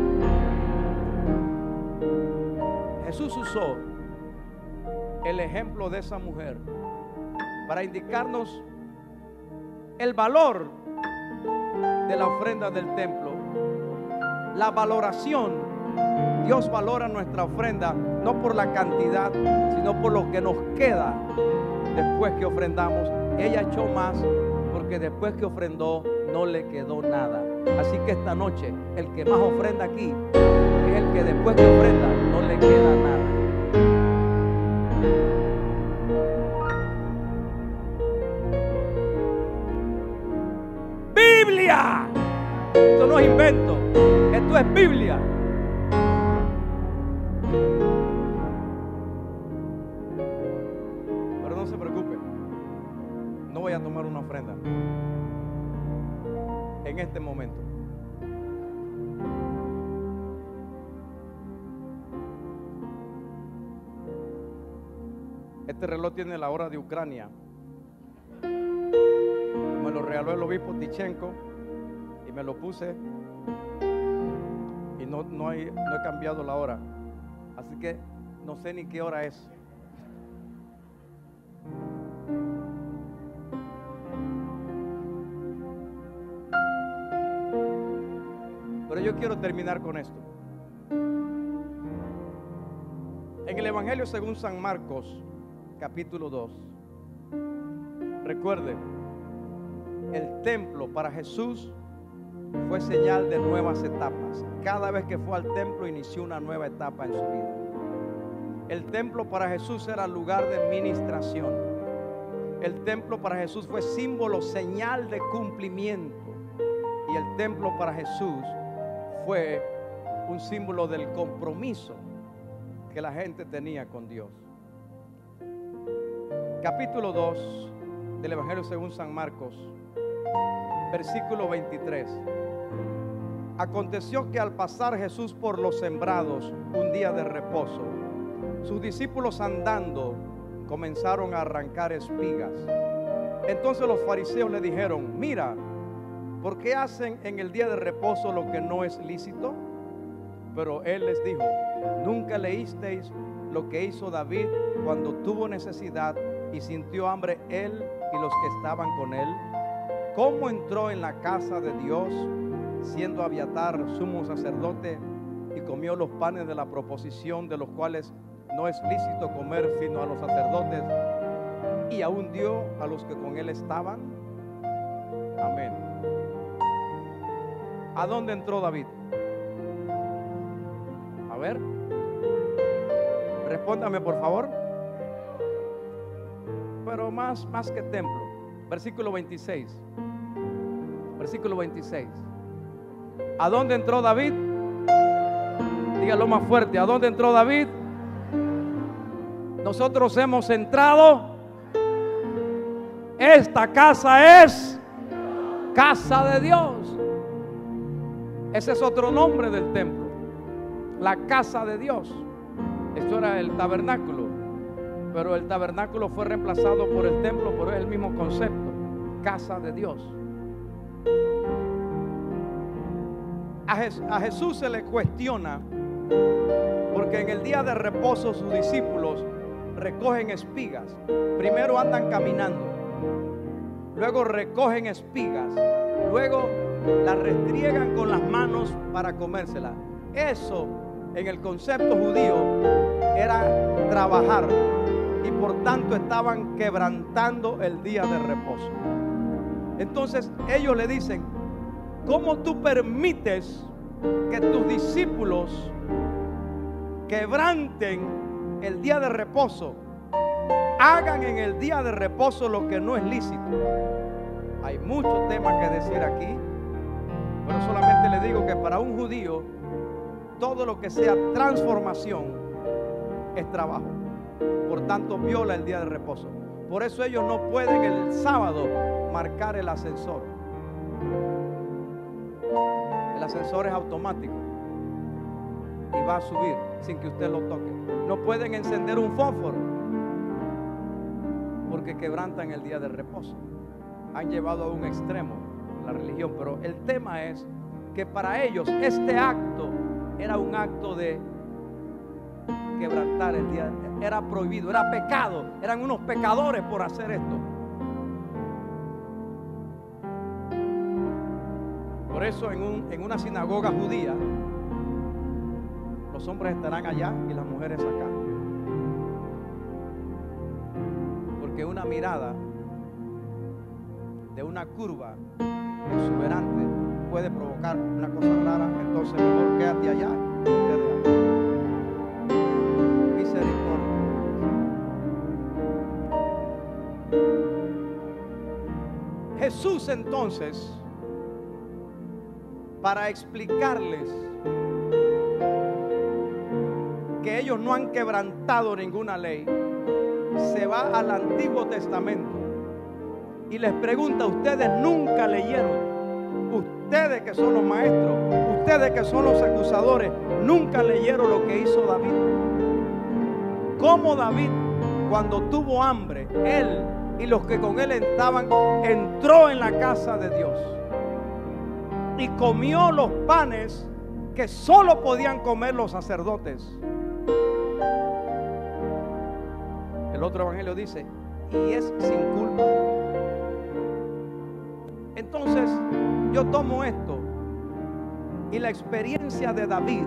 Dios. Jesús usó el ejemplo de esa mujer para indicarnos el valor de la ofrenda del templo, la valoración Dios valora nuestra ofrenda no por la cantidad, sino por lo que nos queda después que ofrendamos. Ella echó más porque después que ofrendó no le quedó nada. Así que esta noche el que más ofrenda aquí es el que después que ofrenda no le queda nada. Biblia. Esto no es invento, esto es Biblia. Pero no se preocupe, no voy a tomar una ofrenda en este momento. Este reloj tiene la hora de Ucrania. Me lo regaló el obispo Tichenko y me lo puse y no, no, hay, no he cambiado la hora. Así que no sé ni qué hora es. Pero yo quiero terminar con esto. En el Evangelio según San Marcos, capítulo dos, recuerde, el templo para Jesús fue señal de nuevas etapas. Cada vez que fue al templo inició una nueva etapa en su vida. El templo para Jesús era lugar de ministración. El templo para Jesús fue símbolo, señal de cumplimiento. Y el templo para Jesús fue un símbolo del compromiso que la gente tenía con Dios. Capítulo dos del Evangelio según San Marcos, versículo veintitrés. Aconteció que al pasar Jesús por los sembrados un día de reposo, sus discípulos andando comenzaron a arrancar espigas. Entonces los fariseos le dijeron: mira, ¿por qué hacen en el día de reposo lo que no es lícito? Pero él les dijo: ¿nunca leísteis lo que hizo David cuando tuvo necesidad y sintió hambre él y los que estaban con él? ¿Cómo entró en la casa de Dios, siendo Abiatar sumo sacerdote, y comió los panes de la proposición, de los cuales no es lícito comer sino a los sacerdotes, y aún dio a los que con él estaban? Amén. ¿A dónde entró David? A ver, respóndame por favor. Pero más, más que templo. Versículo veintiséis. Versículo veintiséis. ¿A dónde entró David? Dígalo más fuerte. ¿A dónde entró David? Nosotros hemos entrado. Esta casa es casa de Dios. Ese es otro nombre del templo. La casa de Dios. Esto era el tabernáculo, pero el tabernáculo fue reemplazado por el templo, pero es el mismo concepto, casa de Dios. A, Jes- a Jesús se le cuestiona porque en el día de reposo sus discípulos recogen espigas. Primero andan caminando, luego recogen espigas, luego las restriegan con las manos para comérselas. Eso en el concepto judío era trabajar, y por tanto estaban quebrantando el día de reposo. Entonces ellos le dicen: ¿cómo tú permites que tus discípulos quebranten el día de reposo, hagan en el día de reposo lo que no es lícito? Hay muchos temas que decir aquí, pero solamente le digo que para un judío todo lo que sea transformación es trabajo. Por tanto, viola el día de reposo. Por eso ellos no pueden el sábado marcar el ascensor. El ascensor es automático y va a subir sin que usted lo toque. No pueden encender un fósforo porque quebrantan el día de reposo. Han llevado a un extremo la religión, pero el tema es que para ellos este acto era un acto de quebrantar el día. Era prohibido, era pecado. Eran unos pecadores por hacer esto. Por eso en, un, en una sinagoga judía, los Los hombres estarán allá y las mujeres acá. Porque una mirada de una curva exuberante puede provocar una cosa rara. Entonces mejor quédate allá y quédate acá. Misericordia. Jesús entonces, para explicarles que ellos no han quebrantado ninguna ley, se va al Antiguo Testamento y les pregunta: ustedes nunca leyeron, ustedes que son los maestros, ustedes que son los acusadores, nunca leyeron lo que hizo David. Cómo David, cuando tuvo hambre, él y los que con él estaban, entró en la casa de Dios y comió los panes que solo podían comer los sacerdotes. El otro evangelio dice: y es sin culpa. Entonces yo tomo esto y la experiencia de David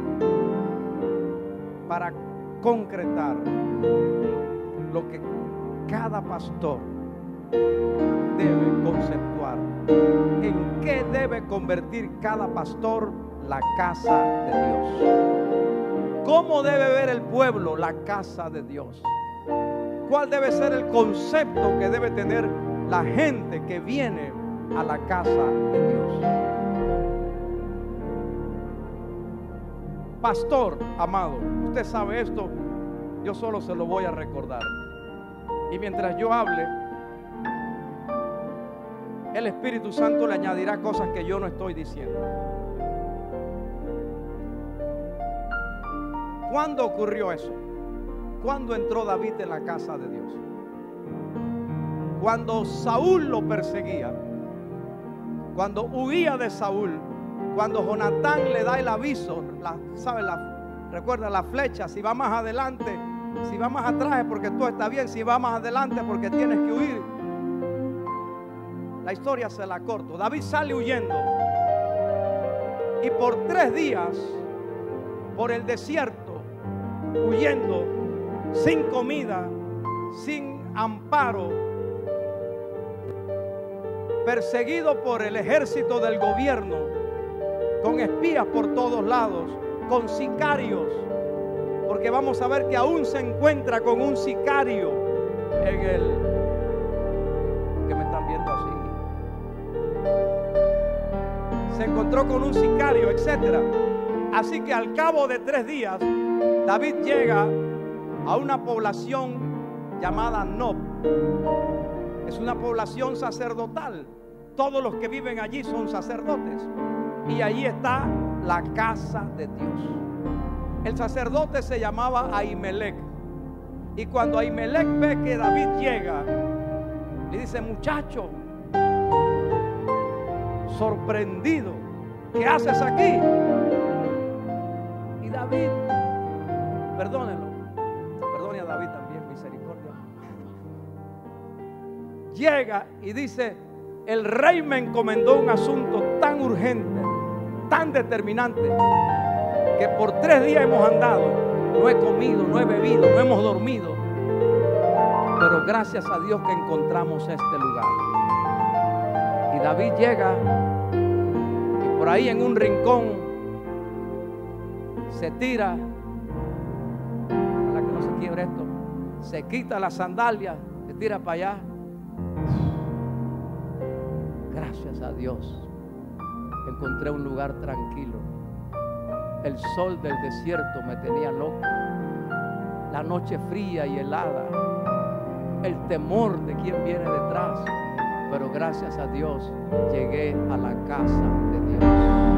para concretar lo que cada pastor debe conceptuar. ¿En qué debe convertir cada pastor la casa de Dios? ¿Cómo debe ver el pueblo la casa de Dios? ¿Cuál debe ser el concepto que debe tener la gente que viene a la casa de Dios? Pastor amado, usted sabe esto, yo solo se lo voy a recordar. Y mientras yo hable, el Espíritu Santo le añadirá cosas que yo no estoy diciendo. ¿Cuándo ocurrió eso? ¿Cuándo entró David en la casa de Dios? Cuando Saúl lo perseguía, cuando huía de Saúl, cuando Jonatán le da el aviso, la, ¿sabe? La, recuerda la flecha: si va más adelante, si va más atrás es porque todo está bien, si va más adelante es porque tienes que huir. La historia se la corto. David sale huyendo y por tres días por el desierto, huyendo, sin comida, sin amparo, perseguido por el ejército del gobierno, con espías por todos lados, con sicarios, porque vamos a ver que aún se encuentra con un sicario en el que me están viendo así. Se encontró con un sicario, etcétera. Así que al cabo de tres días, David llega a una población llamada Nob. Es una población sacerdotal. Todos los que viven allí son sacerdotes. Y allí está la casa de Dios. El sacerdote se llamaba Ahimelech. Y cuando Ahimelech ve que David llega, le dice: muchacho, sorprendido, ¿qué haces aquí? Y David, perdónenlo, perdone a David también, misericordia. Llega y dice: el rey me encomendó un asunto tan urgente, tan determinante, que por tres días hemos andado, no he comido, no he bebido, no hemos dormido, pero gracias a Dios que encontramos este lugar. Y David llega y por ahí en un rincón se tira, para que no se quiebre esto, se quita las sandalias, se tira para allá. Gracias a Dios encontré un lugar tranquilo. El sol del desierto me tenía loco, la noche fría y helada, el temor de quién viene detrás, pero gracias a Dios llegué a la casa de Dios.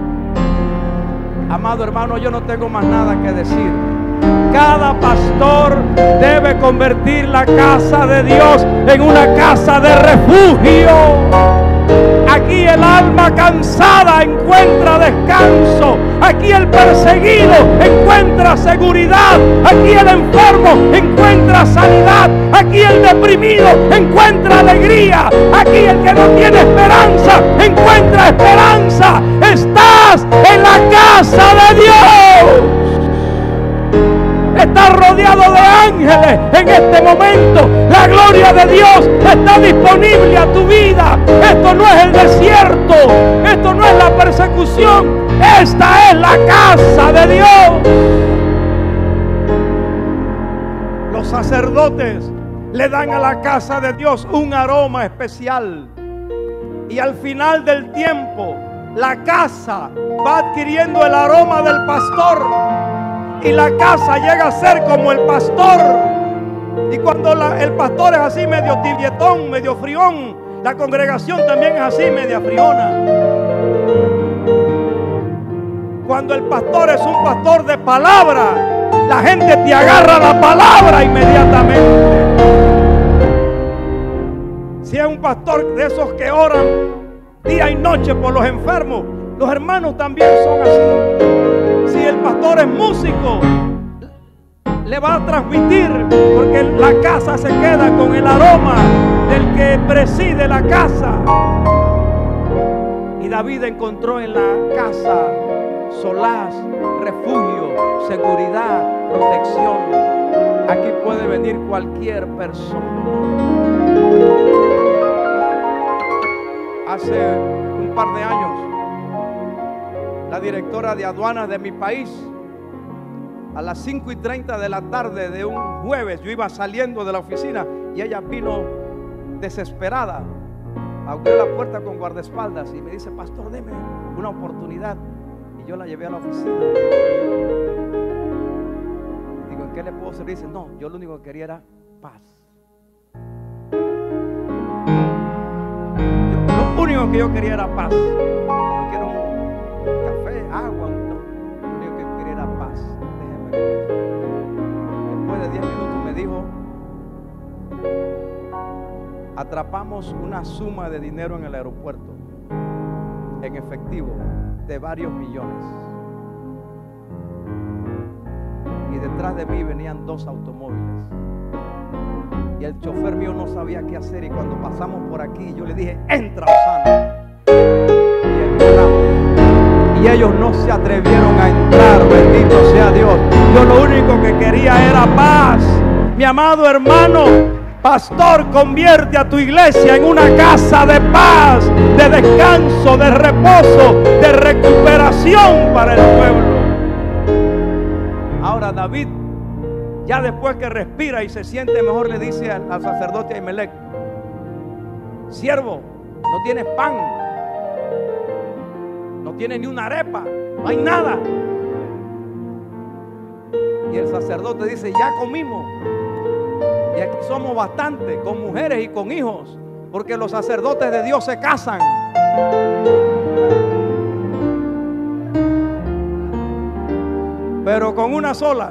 Amado hermano, yo no tengo más nada que decir. Cada pastor debe convertir la casa de Dios en una casa de refugio. Aquí el alma cansada encuentra descanso. Aquí el perseguido encuentra seguridad. Aquí el enfermo encuentra sanidad. Aquí el deprimido encuentra alegría. Aquí el que no tiene esperanza encuentra esperanza. Estás en la casa de Dios. Estás rodeado de ángeles en este momento. La gloria de Dios está disponible a tu vida. Esto no es el desierto. Esto no es la persecución. Esta es la casa de Dios. Los sacerdotes le dan a la casa de Dios un aroma especial. Y al final del tiempo, la casa va adquiriendo el aroma del pastor. Y la casa llega a ser como el pastor. Y cuando la, el pastor es así medio tibietón, medio frión, la congregación también es así media friona. Cuando el pastor es un pastor de palabra, la gente te agarra la palabra inmediatamente. Si es un pastor de esos que oran día y noche por los enfermos, los hermanos también son así. Si el pastor es músico, le va a transmitir, porque la casa se queda con el aroma del que preside la casa. Y David encontró en la casa solaz, refugio, seguridad, protección. Aquí puede venir cualquier persona. Hace un par de años, la directora de aduanas de mi país, a las cinco y treinta de la tarde de un jueves, yo iba saliendo de la oficina y ella vino desesperada. Abrió la puerta con guardaespaldas y me dice: pastor, deme una oportunidad. Y yo la llevé a la oficina. Digo, ¿en qué le puedo servir? Dice: no, yo lo único que quería era paz. Yo, lo único que yo quería era paz. No quiero un café, agua, no. Lo único que quería era paz. Déjeme. Después de diez minutos me dijo: atrapamos una suma de dinero en el aeropuerto, en efectivo, de varios millones. Y detrás de mí venían dos automóviles. Y el chofer mío no sabía qué hacer. Y cuando pasamos por aquí, yo le dije: entra, Osana. Y entramos. Y ellos no se atrevieron a entrar. Bendito sea Dios. Yo lo único que quería era paz. Mi amado hermano, pastor, convierte a tu iglesia en una casa de paz, de descanso, de reposo, de recuperación para el pueblo. Ahora David, ya después que respira y se siente mejor, le dice al, al sacerdote Ahimelech: siervo, no tienes pan, no tienes ni una arepa, no hay nada. Y el sacerdote dice: ya comimos. Y aquí somos bastantes, con mujeres y con hijos, porque los sacerdotes de Dios se casan. Pero con una sola.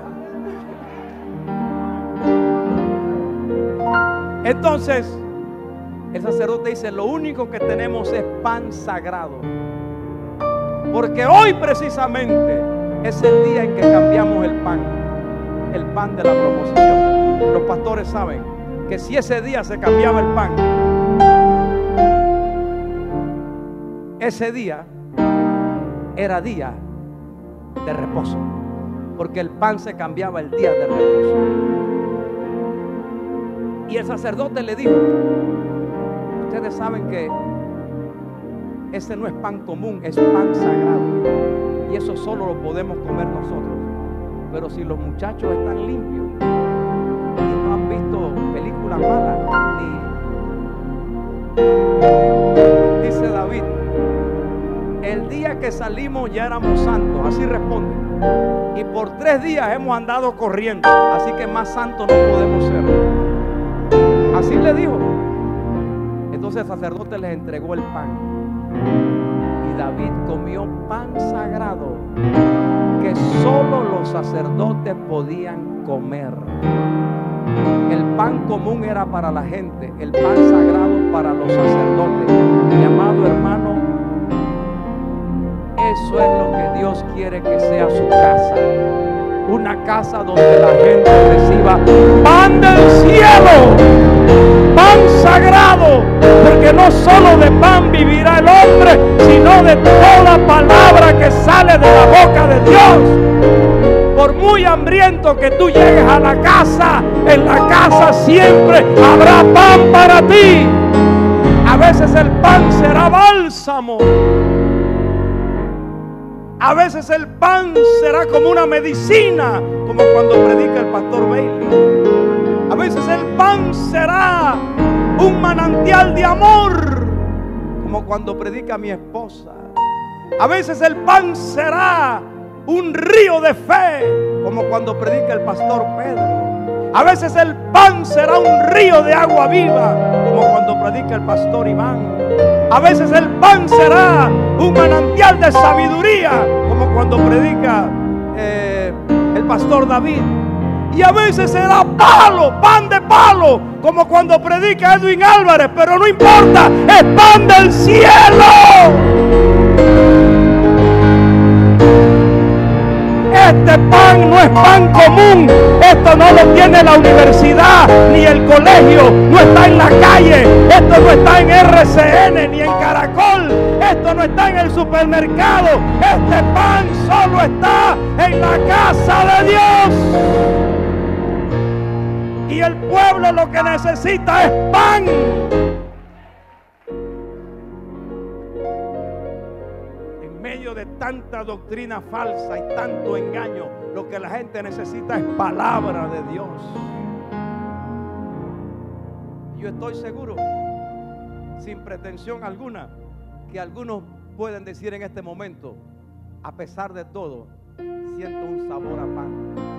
Entonces, el sacerdote dice: lo único que tenemos es pan sagrado. Porque hoy precisamente es el día en que cambiamos el pan. El pan de la proposición. Los pastores saben que si ese día se cambiaba el pan, ese día era día de reposo, porque el pan se cambiaba el día de reposo. Y el sacerdote le dijo: ustedes saben que ese no es pan común, es pan sagrado, y eso solo lo podemos comer nosotros. Pero si los muchachos están limpios y no han visto películas malas, ni... Dice David: el día que salimos ya éramos santos. Así responde. Y por tres días hemos andado corriendo, así que más santos no podemos ser. Así le dijo. Entonces el sacerdote les entregó el pan. Y David comió pan sagrado que solo los sacerdotes podían comer. El pan común era para la gente, el pan sagrado para los sacerdotes. Mi amado hermano, eso es lo que Dios quiere que sea su casa. Una casa donde la gente reciba pan del cielo, pan sagrado, porque no solo de pan vivirá el hombre, sino de toda palabra que sale de la boca de Dios. Por muy hambriento hambriento que tú llegues a la casa, en la casa siempre habrá pan para ti. A veces el pan será bálsamo. A veces el pan será como una medicina, como cuando predica el pastor Bailey. A veces el pan será un manantial de amor, como cuando predica mi esposa. A veces el pan será un río de fe, como cuando predica el pastor Pedro. A veces el pan será un río de agua viva, como cuando predica el pastor Iván. A veces el pan será un manantial de sabiduría, como cuando predica eh, el pastor David. Y a veces será palo, pan de palo, como cuando predica Edwin Álvarez. Pero no importa, es pan del cielo. Este pan no es pan común. Esto no lo tiene la universidad ni el colegio. No está en la calle. Esto no está en R C N ni en Caracol. Esto no está en el supermercado. Este pan solo está en la casa de Dios. Y el pueblo lo que necesita es pan. En medio de tanta doctrina falsa y tanto engaño, lo que la gente necesita es palabra de Dios. Yo estoy seguro, sin pretensión alguna, que algunos pueden decir en este momento: a pesar de todo, siento un sabor a pan.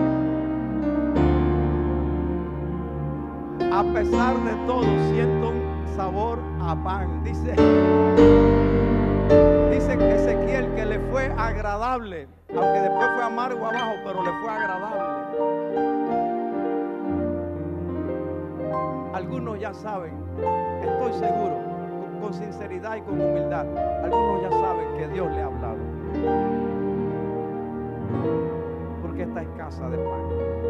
A pesar de todo, siento un sabor a pan. Dice, dice Ezequiel que le fue agradable, aunque después fue amargo abajo, pero le fue agradable. Algunos ya saben, estoy seguro, con, con sinceridad y con humildad, algunos ya saben que Dios le ha hablado. Porque esta es casa de pan.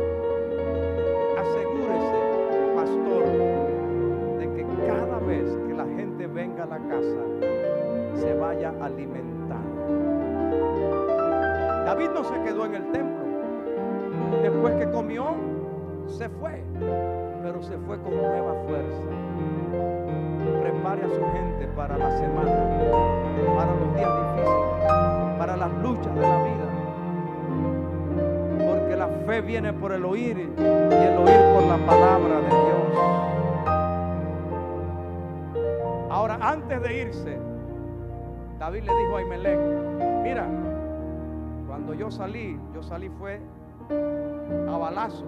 Asegúrese, pastor, de que cada vez que la gente venga a la casa se vaya a alimentar. David no se quedó en el templo. Después que comió, se fue, pero se fue con nueva fuerza. Prepare a su gente para la semana, para los días difíciles, para las luchas de la vida. Porque la fe viene por el oír y el oír por la palabra de Dios. Ahora, antes de irse, David le dijo a Ahimelech: mira, cuando yo salí, yo salí fue a balazo.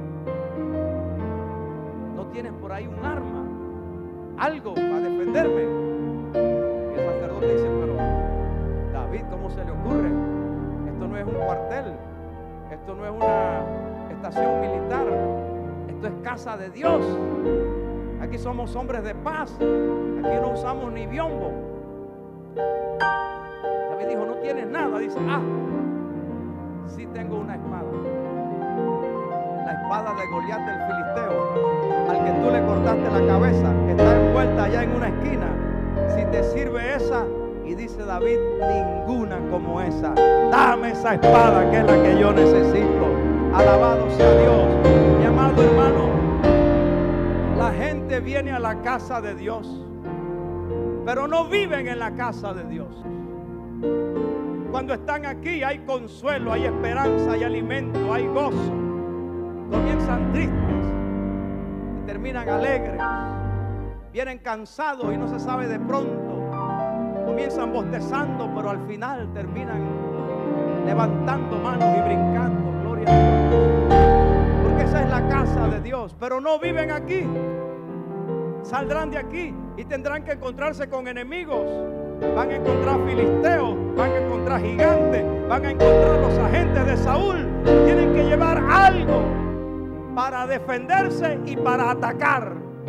¿No tienes por ahí un arma? Algo para defenderme. Y el sacerdote dice: pero David, ¿cómo se le ocurre? Esto no es un cuartel. Esto no es una estación militar. Esto es casa de Dios. Aquí somos hombres de paz. Aquí no usamos ni biombo. David dijo: no tienes nada. Dice: ah, sí tengo una espada. La espada de Goliat del Filisteo, al que tú le cortaste la cabeza, está envuelta allá en una esquina. Si te sirve esa. Y dice David: ninguna como esa. Dame esa espada, que es la que yo necesito. Alabado sea Dios. Mi amado hermano, la gente viene a la casa de Dios, pero no viven en la casa de Dios. Cuando están aquí hay consuelo, hay esperanza, hay alimento, hay gozo. Comienzan tristes y terminan alegres. Vienen cansados y no se sabe de pronto. Comienzan bostezando, pero al final terminan levantando manos y brincando. Gloria a Dios. Porque esa es la casa de Dios. Pero no viven aquí. Saldrán de aquí y tendrán que encontrarse con enemigos. Van a encontrar filisteos, van a encontrar gigantes, van a encontrar los agentes de Saúl. Tienen que llevar algo para defenderse y para atacar.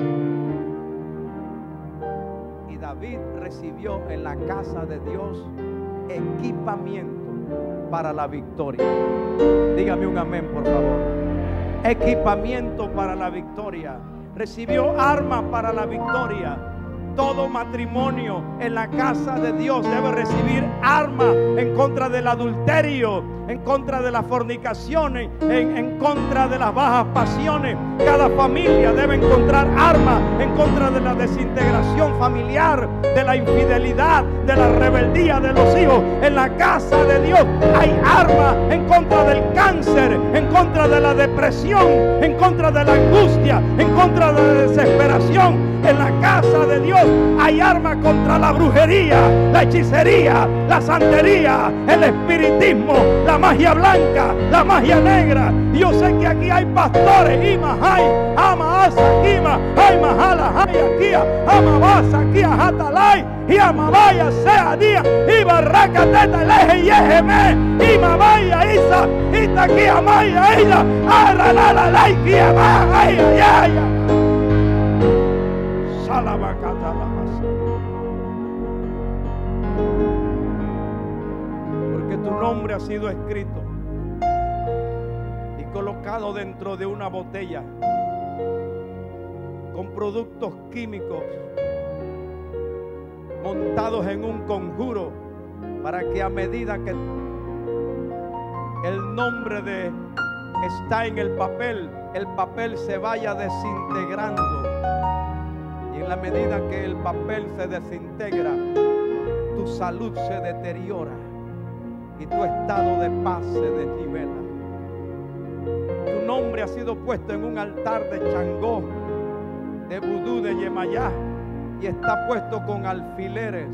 Y David recibió en la casa de Dios equipamiento para la victoria. Dígame un amén, por favor. Equipamiento para la victoria. Recibió armas para la victoria. todo matrimonio en la casa de Dios debe recibir armas en contra del adulterio, en contra de las fornicaciones, en, en contra de las bajas pasiones. Cada familia debe encontrar armas en contra de la desintegración familiar, de la infidelidad, de la rebeldía de los hijos. En la casa de Dios hay armas en contra del cáncer, en contra de la depresión, en contra de la angustia, en contra de la desesperación. En la casa de Dios hay armas contra la brujería, la hechicería, la santería, el espiritismo, la magia blanca, la magia negra. Y yo sé que aquí hay pastores, ima hay, ama asa, ima, hay majala, hay aquí, ama basa, aquí, ajatalay, y ama vaya sea día, y barraca teta leje y ejeme, y mamaya isa, y taquí amaya ella, arra la la la, y ama, ay, ay, ay. Porque tu nombre ha sido escrito y colocado dentro de una botella con productos químicos montados en un conjuro, para que a medida que el nombre de está en el papel, el papel se vaya desintegrando. Y en la medida que el papel se desintegra, tu salud se deteriora y tu estado de paz se desnivela. Tu nombre ha sido puesto en un altar de Changó, de vudú, de Yemayá, y está puesto con alfileres.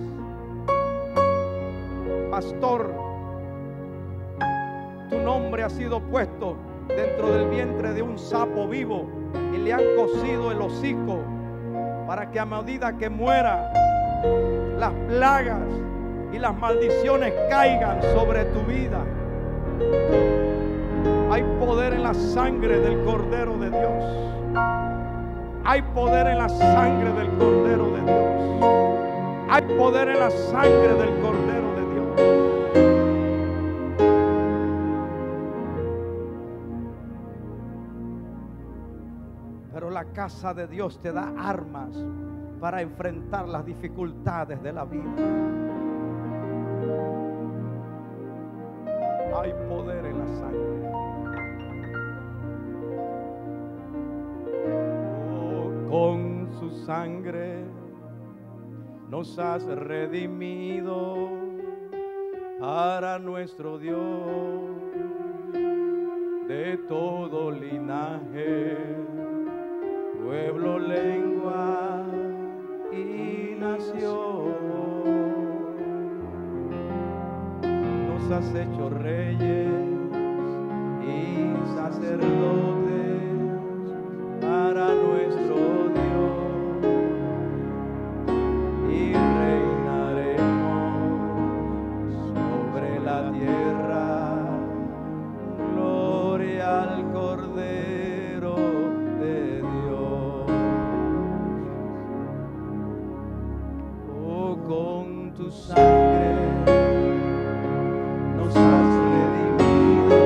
Pastor, tu nombre ha sido puesto dentro del vientre de un sapo vivo y le han cosido el hocico, para que a medida que muera, las plagas y las maldiciones caigan sobre tu vida. Hay poder en la sangre del Cordero de Dios. Hay poder en la sangre del Cordero de Dios. Hay poder en la sangre del Cordero de Dios. Pero la casa de Dios te da armas para enfrentar las dificultades de la vida. Hay poder en la sangre. Oh, con su sangre nos has redimido para nuestro Dios de todo linaje, pueblo, lengua y nación. Nos has hecho reyes y sacerdotes para nuestro Dios, y reinaremos sobre la tierra. Gloria al Cordero de Dios. Oh, con tu sangre nos has redimido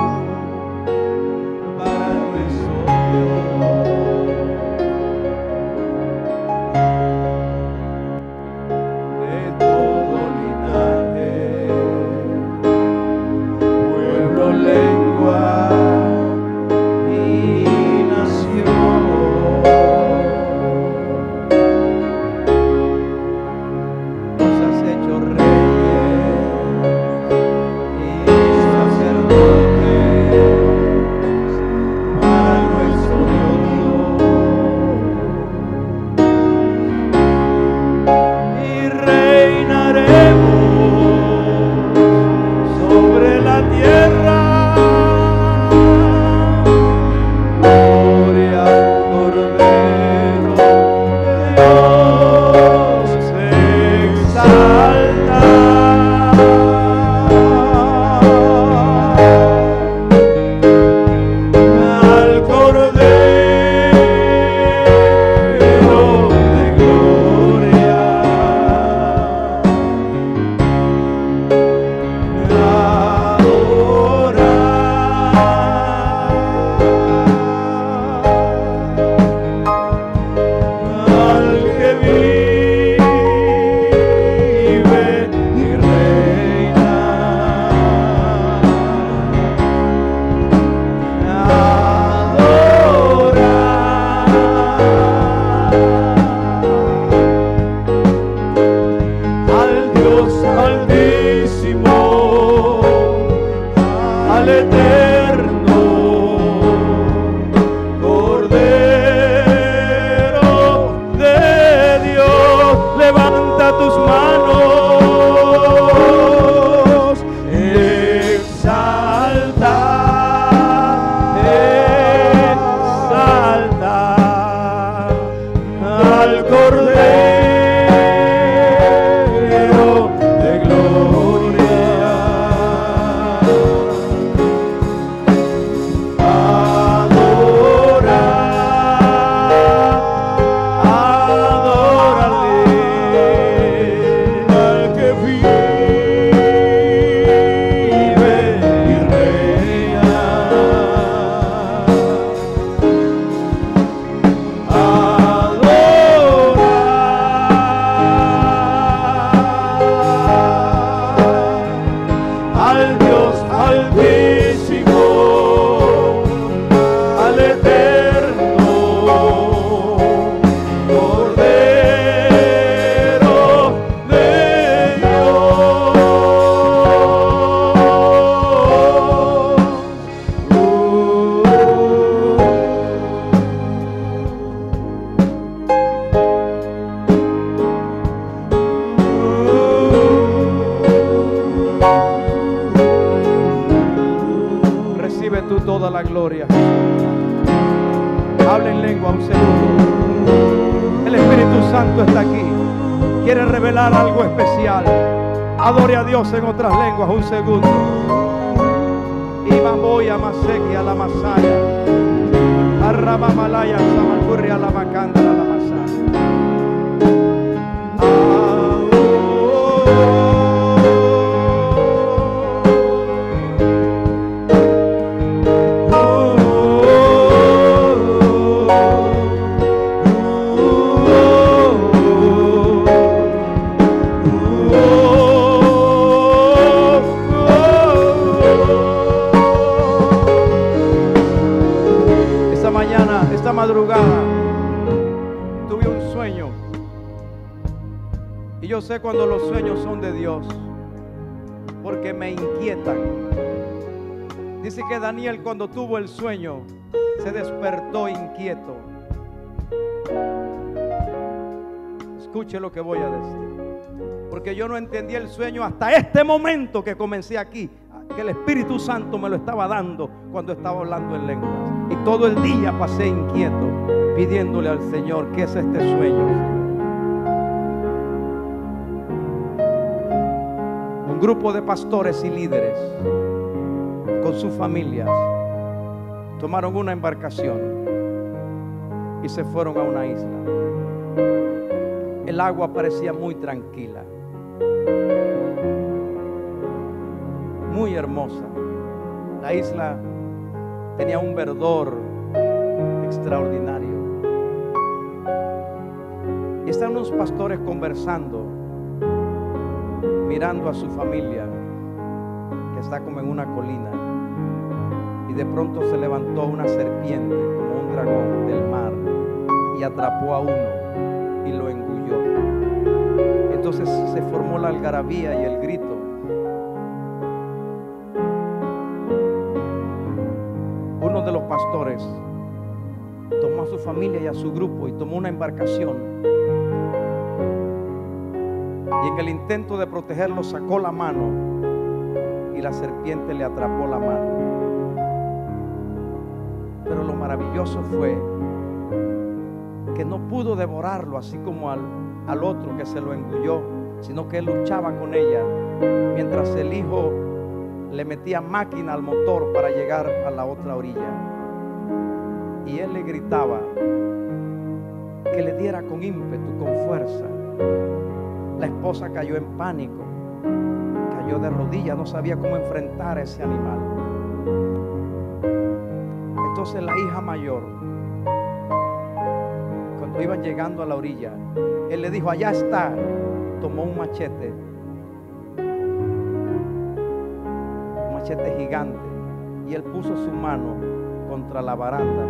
para nuestro Dios de todo linaje, pueblo, lengua y nación. Nos has hecho al Cordero de gloria. Adora, adórale al que vive y reina. Al Dios altísimo, al eterno Cordero de Recibe tú toda la gloria. Habla en lengua un segundo. El Espíritu Santo está aquí. Quiere revelar algo especial. Adore a Dios en otras lenguas un segundo. Imamoya maseki a la masaya. Arraba malaya samacurri a la macanda a la masaya. Esta mañana, esta madrugada, tuve un sueño. Y yo sé cuando los sueños son de Dios, porque me inquietan. Dice que Daniel, cuando tuvo el sueño, se despertó inquieto. Escuche lo que voy a decir, porque yo no entendí el sueño hasta este momento que comencé aquí, que el Espíritu Santo me lo estaba dando cuando estaba hablando en lenguas. Y todo el día pasé inquieto, pidiéndole al Señor, ¿qué es este sueño, Señor? Un grupo de pastores y líderes con sus familias tomaron una embarcación y se fueron a una isla. El agua parecía muy tranquila, muy hermosa. La isla tenía un verdor extraordinario. Y están unos pastores conversando, mirando a su familia que está como en una colina. Y de pronto se levantó una serpiente como un dragón del mar y atrapó a uno y lo engulló. Entonces se formó la algarabía y el grito. Uno de los pastores tomó a su familia y a su grupo y tomó una embarcación, y en el intento de protegerlo sacó la mano y la serpiente le atrapó la mano. Pero lo maravilloso fue que no pudo devorarlo así como al, al otro que se lo engulló, sino que él luchaba con ella mientras el hijo le metía máquina al motor para llegar a la otra orilla. Y él le gritaba que le diera con ímpetu, con fuerza. La esposa cayó en pánico, cayó de rodillas, no sabía cómo enfrentar a ese animal. Entonces la hija mayor, cuando iban llegando a la orilla, él le dijo, allá está. Tomó un machete, un machete gigante, y él puso su mano contra la baranda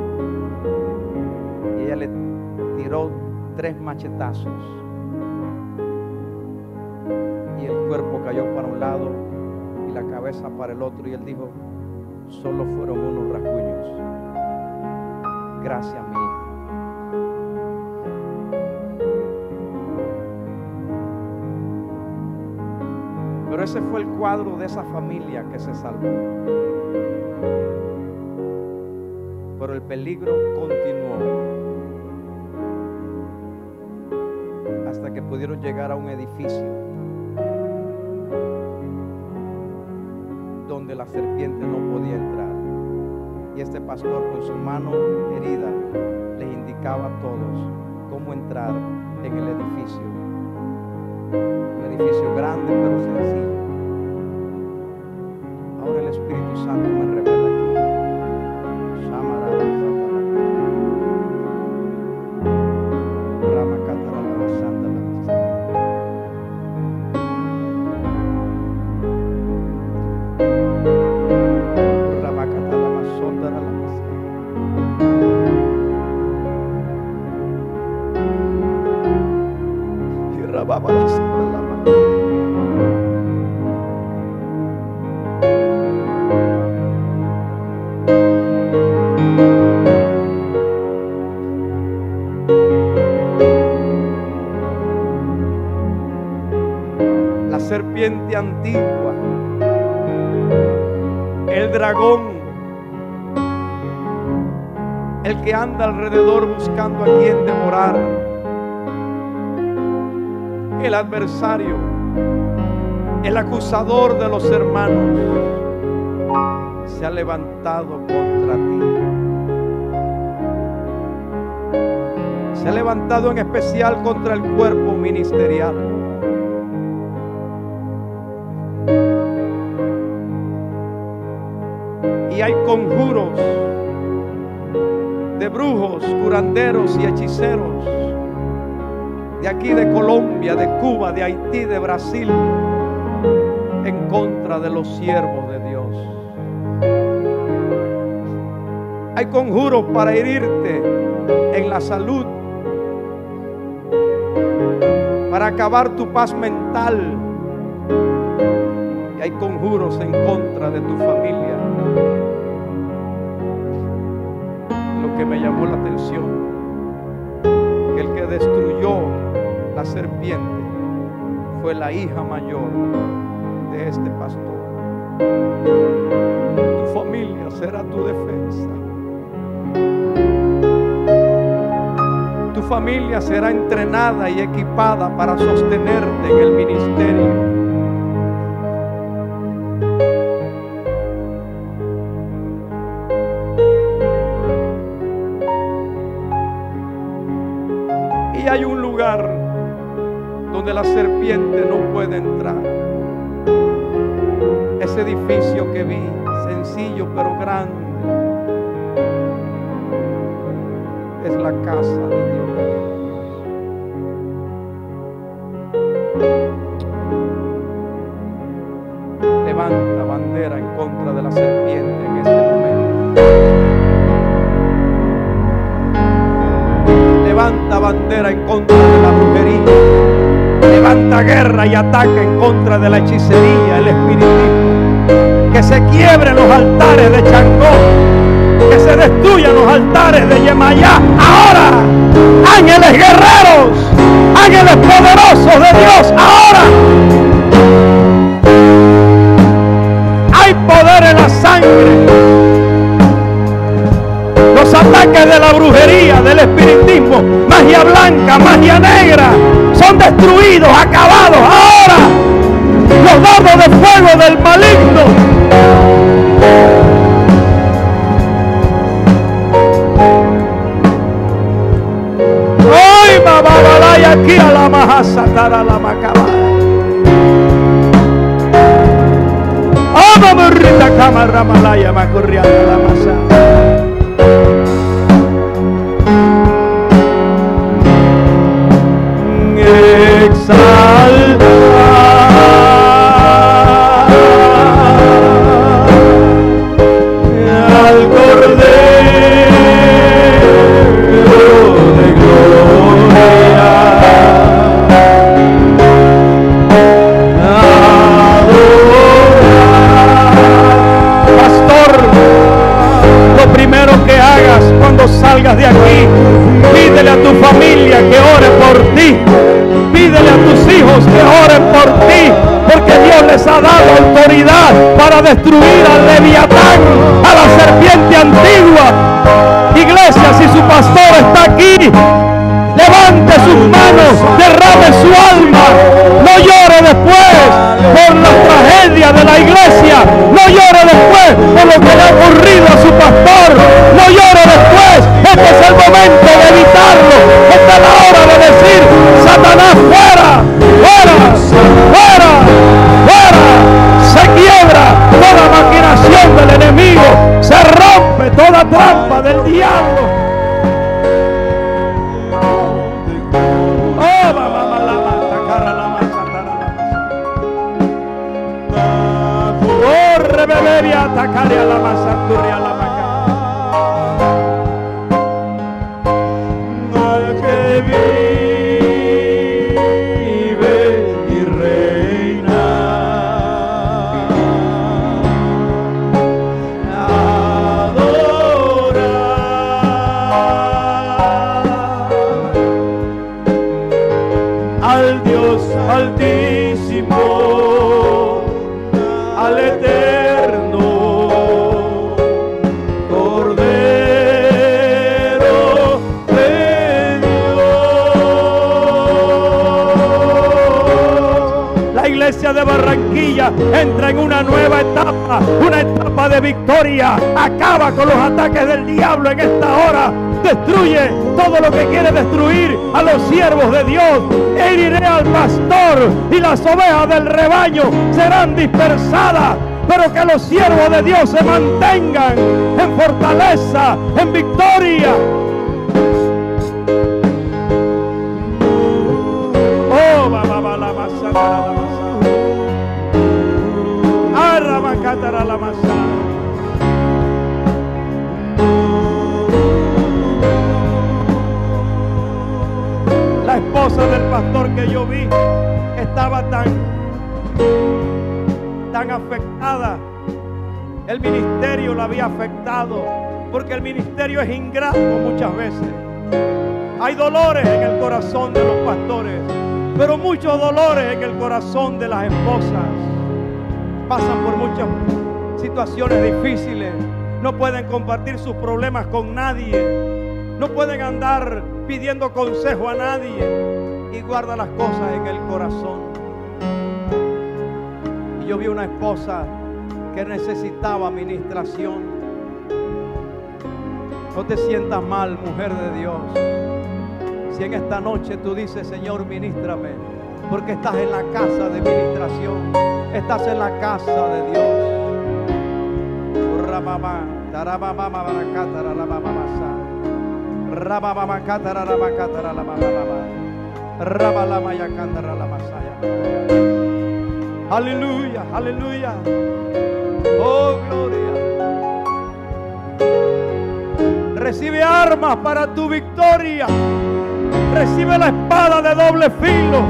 y ella le tiró tres machetazos y el cuerpo cayó para un lado y la cabeza para el otro, y él dijo, solo fueron unos rasguños, gracias mi hija. Pero ese fue el cuadro de esa familia que se salvó. Pero el peligro continuó. hasta que pudieron llegar a un edificio donde la serpiente no podía entrar. Y este pastor con su mano herida les indicaba a todos cómo entrar en el edificio. Un edificio grande pero sencillo. Ahora el Espíritu Santo me revela aquí. La serpiente antigua, el dragón, el que anda alrededor buscando a quien devorar, el adversario, el acusador de los hermanos, se ha levantado contra ti. Se ha levantado en especial contra el cuerpo ministerial. Y hay conjuros de brujos, curanderos y hechiceros de aquí, de Colombia, de Cuba, de Haití, de Brasil, en contra de los siervos de Dios. Hay conjuros para herirte en la salud, para acabar tu paz mental. Y hay conjuros en contra de tu familia. Lo que me llamó la atención, que el que destruyó la serpiente fue la hija mayor de este pastor. Tu familia será tu defensa. Tu familia será entrenada y equipada para sostenerte en el ministerio. Y hay un lugar donde la serpiente no puede entrar. Ese edificio que vi, sencillo pero grande, es la casa de Dios. Levanta bandera en contra de la serpiente en este momento. Levanta bandera en contra de la brujería. Levanta guerra y ataca en contra de la hechicería, el espiritismo. Que se quiebren los altares de Changó, que se destruyan los altares de Yemayá. Ahora, ángeles guerreros, ángeles poderosos de Dios, ahora. Hay poder en la sangre. Los ataques de la brujería, del espiritismo, magia blanca, magia negra, son destruidos, acabados. Ahora, los dardos de fuego del maligno. Hoy mababalaya aquí a la mahasatara la macaba. Oh, mamurrita cámara malaya macurriana la masa. Exalta al Cordero de gloria, pastor. Lo primero que hagas cuando salgas de aquí, pídele a tu familia que ore por ti. Pídele a tus hijos que oren por ti, porque Dios les ha dado autoridad para destruir al Leviatán, a la serpiente antigua. Iglesia, si su pastor está aquí, levante sus manos, derrame llore después por la tragedia de la iglesia. No llore después por lo que le ha ocurrido a su pastor. No llore después. Este es el momento de evitarlo. Esta es la hora de decir: Satanás, fuera, fuera, fuera, fuera. Se quiebra toda maquinación del enemigo. Se rompe toda trampa del diablo. Bebería atacar a la masanturria a la maca. Al que vive y reina, adorar al Dios altísimo, al eterno Cordero de Dios. La iglesia de Barranquilla entra en una nueva etapa, una etapa de victoria. Acaba con los ataques del diablo en esta hora. Destruye todo lo que quiere destruir a los siervos de Dios. Heriré al pastor y las ovejas del rebaño serán dispersadas. Pero que los siervos de Dios se mantengan en fortaleza, en victoria. Oh, baba, baba, la masa, la masa. Arrabacatara la masa. La esposa del pastor que yo vi estaba tan, tan afectada. El ministerio la había afectado, porque el ministerio es ingrato muchas veces. Hay dolores en el corazón de los pastores, pero muchos dolores en el corazón de las esposas. Pasan por muchas situaciones difíciles, no pueden compartir sus problemas con nadie, no pueden andar pidiendo consejo a nadie, y guarda las cosas en el corazón. Y yo vi una esposa que necesitaba administración. No te sientas mal, mujer de Dios, si en esta noche tú dices: Señor, ministrame, porque estás en la casa de ministración, estás en la casa de Dios. Aleluya, aleluya. Oh, gloria. Recibe armas para tu victoria. Recibe la espada de doble filo.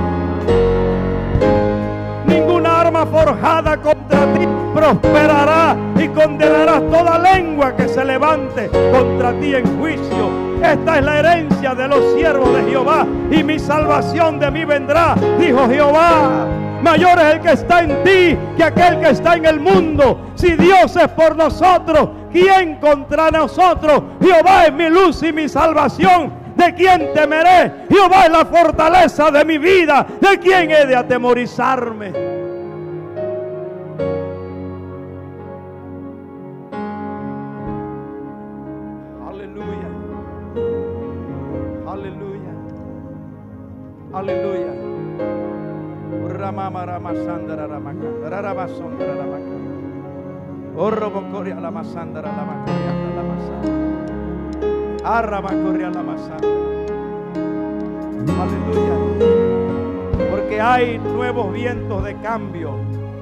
Ninguna arma forjada contra ti prosperará, y condenarás toda lengua que se levante contra ti en juicio. Esta es la herencia de los siervos de Jehová, y mi salvación de mí vendrá, dijo Jehová. Mayor es el que está en ti que aquel que está en el mundo. Si Dios es por nosotros, ¿quién contra nosotros? Jehová es mi luz y mi salvación. ¿De quién temeré? Jehová es la fortaleza de mi vida. ¿De quién he de atemorizarme? Aleluya. Aleluya. Aleluya. Ramama ramasandara ramaka. Rarabasondara ramaka. Orrobocoria la masandara la macoria la masandara. Arrabacoria la masandara. Aleluya. Porque hay nuevos vientos de cambio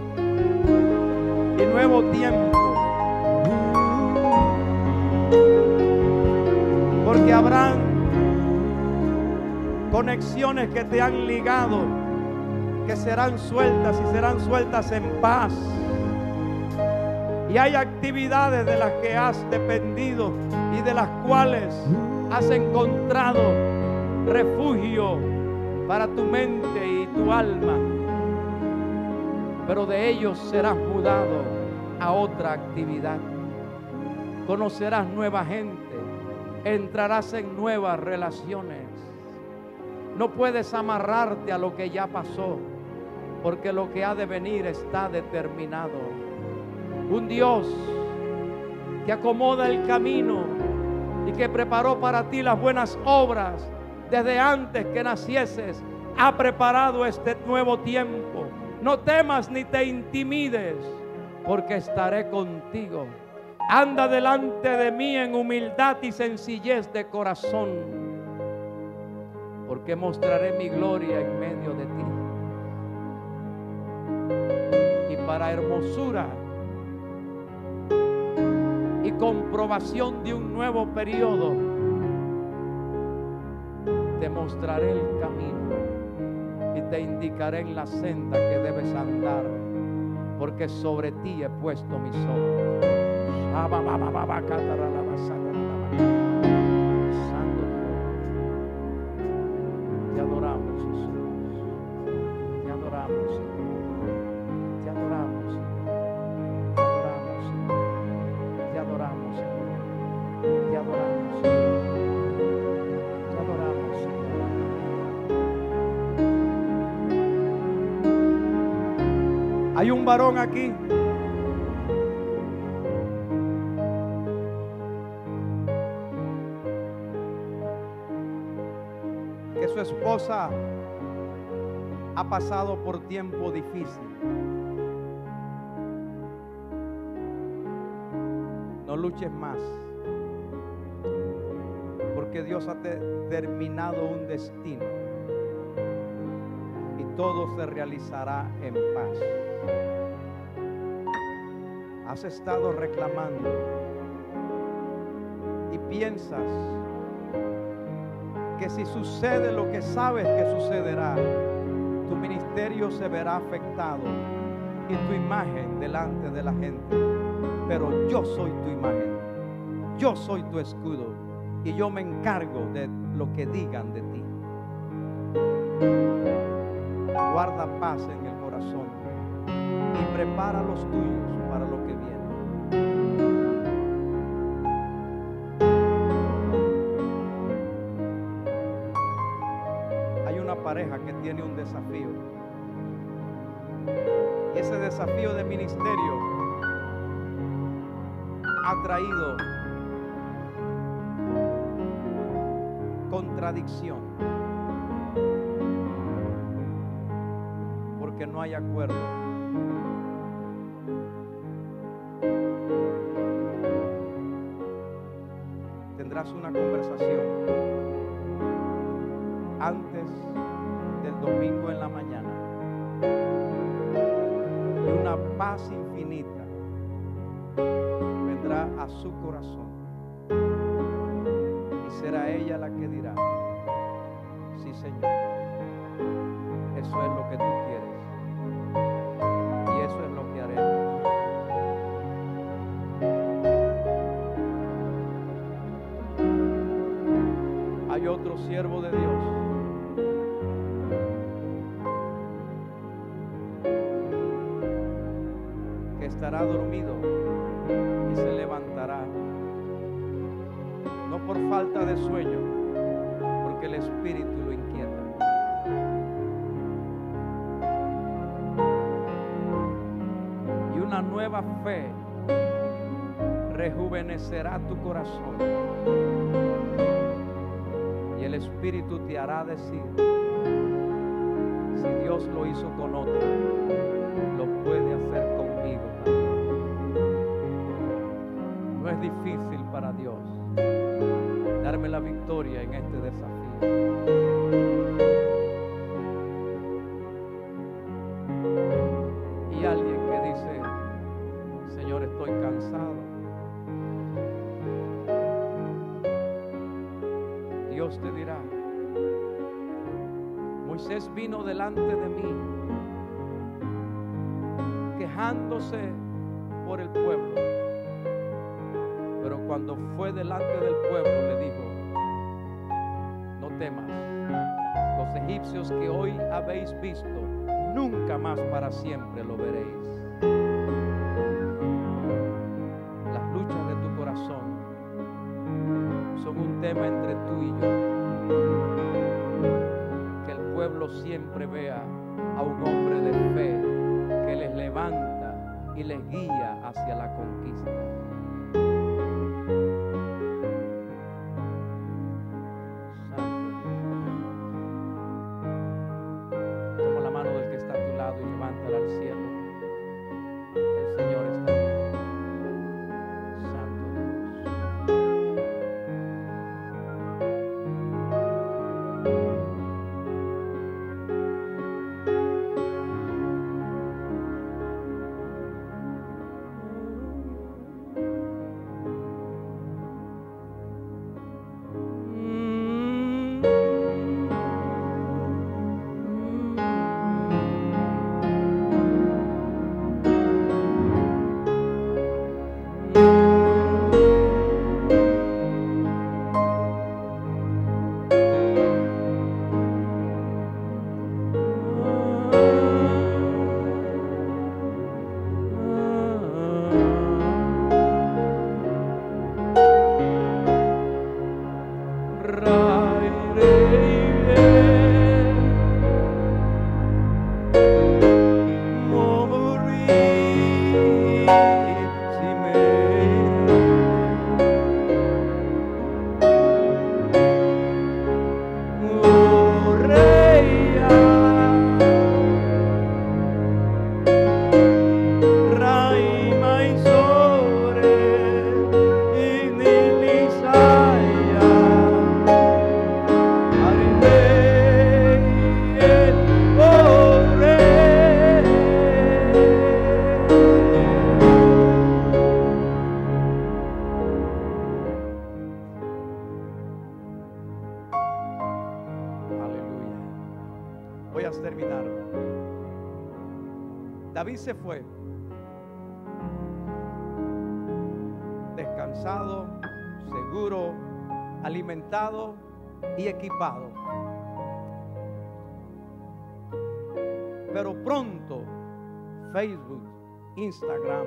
y nuevo tiempo. Porque habrán conexiones que te han ligado, que serán sueltas y serán sueltas en paz. Y hay actividades de las que has dependido y de las cuales has encontrado refugio para tu mente y tu alma, pero de ellos serás mudado a otra actividad. Conocerás nueva gente, entrarás en nuevas relaciones. No puedes amarrarte a lo que ya pasó. porque lo que ha de venir está determinado. Un Dios que acomoda el camino y que preparó para ti las buenas obras desde antes que nacieses, ha preparado este nuevo tiempo. No temas ni te intimides, porque estaré contigo. Anda delante de mí en humildad y sencillez de corazón, porque mostraré mi gloria en medio de ti. Y para hermosura y comprobación de un nuevo periodo, te mostraré el camino y te indicaré en la senda que debes andar, porque sobre ti he puesto mis ojos. Santo Dios, te adoramos, Jesús. Te adoramos, Señor. Te adoramos, Señor. Te adoramos, Señor. Te adoramos, Señor. Te adoramos, Señor. Hay un varón aquí que su esposa ha pasado por tiempo difícil. No luches más, porque Dios ha determinado un destino y todo se realizará en paz. Has estado reclamando y piensas que si sucede lo que sabes que sucederá, tu ministerio se verá afectado y tu imagen delante de la gente. Pero yo soy tu imagen, yo soy tu escudo y yo me encargo de lo que digan de ti. Guarda paz en el corazón y prepara los tuyos para lo que viene. Hay una pareja que tiene un desafío, y ese desafío de ministerio ha traído contradicción, porque no hay acuerdo. Tendrás una conversación antes del domingo en la mañana y una paz infinita vendrá a su corazón y será ella la que dirá: sí, Señor, eso es lo que tú quieres y eso es lo que haremos. Hay otro siervo de Dios que estará dormido y se levantará, no por falta de sueño, porque el espíritu lo inquieta. Y una nueva fe rejuvenecerá tu corazón, y el espíritu te hará decir: si Dios lo hizo con otro, lo puede hacer conmigo también. No es difícil para Dios darme la victoria en este desafío. Y alguien que dice: Señor, estoy cansado. Dios te dirá: Moisés vino delante de mí quejándose por el pueblo, pero cuando fue delante del pueblo le dijo: no temas, los egipcios que hoy habéis visto, nunca más para siempre lo veréis. Las luchas de tu corazón son un tema entre tú y yo. Que el pueblo siempre vea a un hombre de fe que les levanta y les guía hacia la conquista. Santo Dios. Toma la mano del que está a tu lado y levántala al cielo. El Señor está aquí. Santo Dios. Voy a terminar. David se fue descansado, seguro, alimentado y equipado. Pero pronto Facebook, Instagram,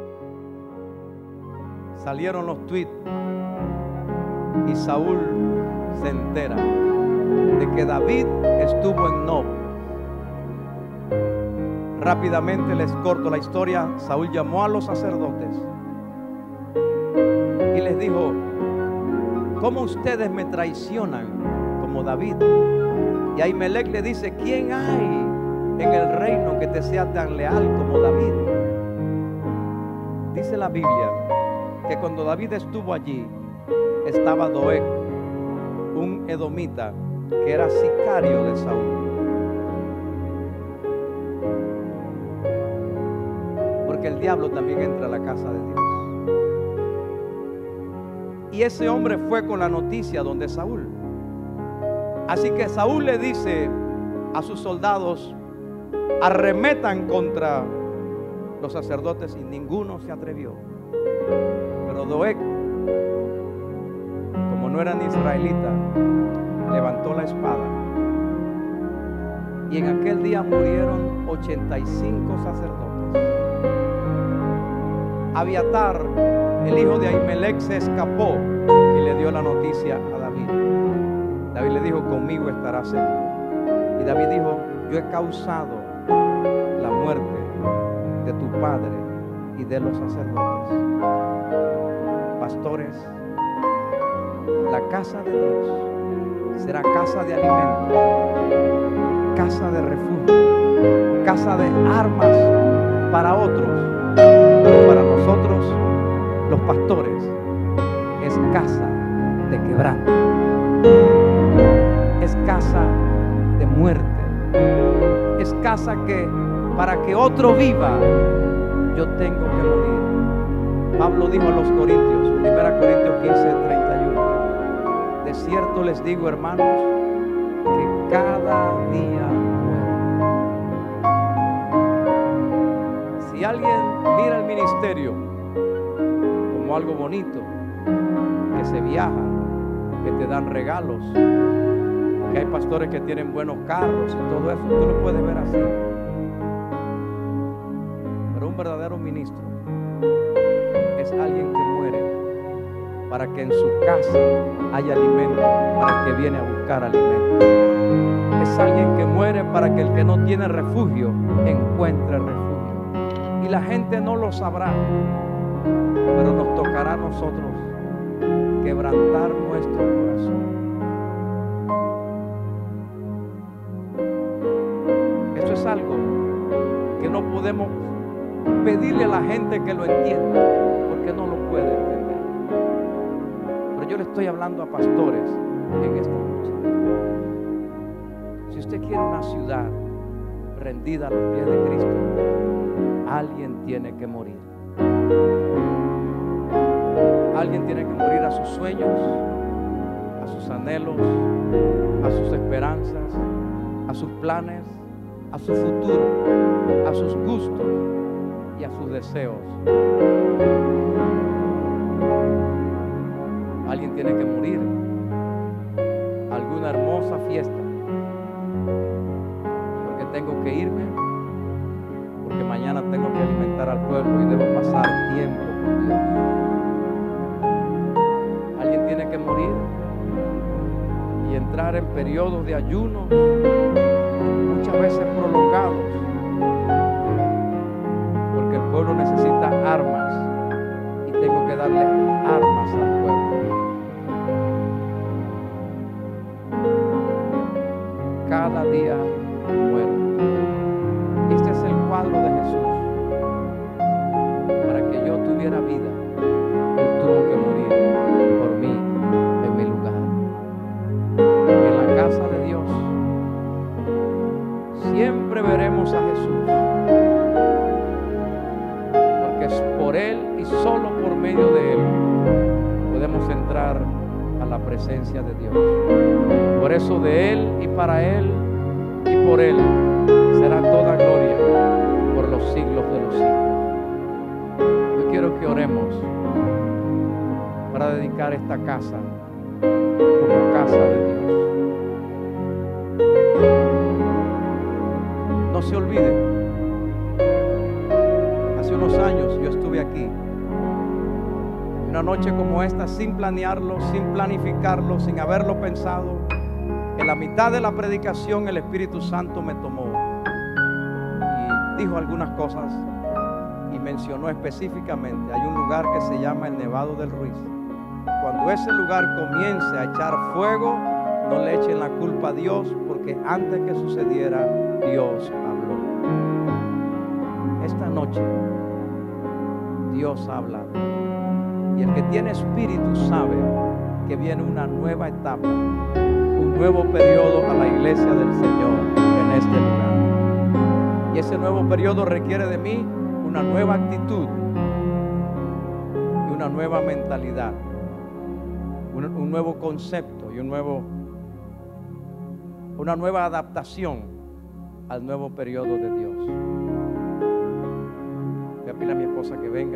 salieron los tweets y Saúl se entera de que David estuvo en Nob. Rápidamente les corto la historia. Saúl llamó a los sacerdotes y les dijo: ¿cómo ustedes me traicionan como David? Y Ahimelech le dice: ¿quién hay en el reino que te sea tan leal como David? Dice la Biblia que cuando David estuvo allí estaba Doeg, un edomita que era sicario de Saúl. Porque el diablo también entra a la casa de Dios. Y ese hombre fue con la noticia donde Saúl. Así que Saúl le dice a sus soldados: arremetan contra los sacerdotes, y ninguno se atrevió. Pero Doeg, como no era ni israelita, levantó la espada. Y en aquel día murieron ochenta y cinco sacerdotes. Abiatar, el hijo de Ahimelech, se escapó y le dio la noticia a David. David le dijo: conmigo estarás seguro. Y David dijo: yo he causado la muerte de tu padre y de los sacerdotes. Pastores, la casa de Dios será casa de alimento, casa de refugio, casa de armas para otros. Pero para nosotros, los pastores, es casa de quebranto, es casa de muerte, es casa que para que otro viva, yo tengo que morir. Pablo dijo a los Corintios, primera Corintios quince, treinta y uno: de cierto les digo, hermanos, que cada día muere. Si alguien mira el ministerio como algo bonito, que se viaja, que te dan regalos, que hay pastores que tienen buenos carros y todo eso, tú lo puedes ver así. Pero un verdadero ministro es alguien que muere para que en su casa haya alimento, para el que viene a buscar alimento. Es alguien que muere para que el que no tiene refugio encuentre refugio. Y la gente no lo sabrá, pero nos tocará a nosotros quebrantar nuestro corazón. Esto es algo que no podemos pedirle a la gente que lo entienda, porque no lo puede entender. Pero yo le estoy hablando a pastores en esta noche. Si usted quiere una ciudad rendida a los pies de Cristo, alguien tiene que morir. Alguien tiene que morir a sus sueños, a sus anhelos, a sus esperanzas, a sus planes, a su futuro, a sus gustos y a sus deseos. Alguien tiene que morir a alguna hermosa fiesta, porque tengo que irme, porque mañana tengo que alimentar al pueblo y debo pasar tiempo con Dios. Alguien tiene que morir y entrar en periodos de ayuno, muchas veces prolongados, porque el pueblo necesita armas y tengo que darle armas al pueblo. Cada día muero. Este es el cuadro de Jesús. Para que yo tuviera vida, Él tuvo que morir por mí en mi lugar. Y en la casa de Dios siempre veremos a Jesús, porque es por Él y solo por medio de Él podemos entrar a la presencia de Dios. Por eso de Él y para Él y por Él será toda gloria por los siglos de los siglos. Yo quiero que oremos para dedicar esta casa como casa de Dios. No se olvide, hace unos años yo estuve aquí, una noche como esta, sin planearlo, sin planificarlo, sin haberlo pensado. En la mitad de la predicación el Espíritu Santo me tomó y dijo algunas cosas y mencionó específicamente, hay un lugar que se llama el Nevado del Ruiz. Cuando ese lugar comience a echar fuego, no le echen la culpa a Dios, porque antes que sucediera, Dios habló. Esta noche, Dios ha hablado. Y el que tiene espíritu sabe que viene una nueva etapa, un nuevo periodo a la iglesia del Señor en este lugar. Y ese nuevo periodo requiere de mí una nueva actitud y una nueva mentalidad, un, un nuevo concepto y un nuevo, una nueva adaptación al nuevo periodo de Dios. Voy a pedir a mi esposa que venga.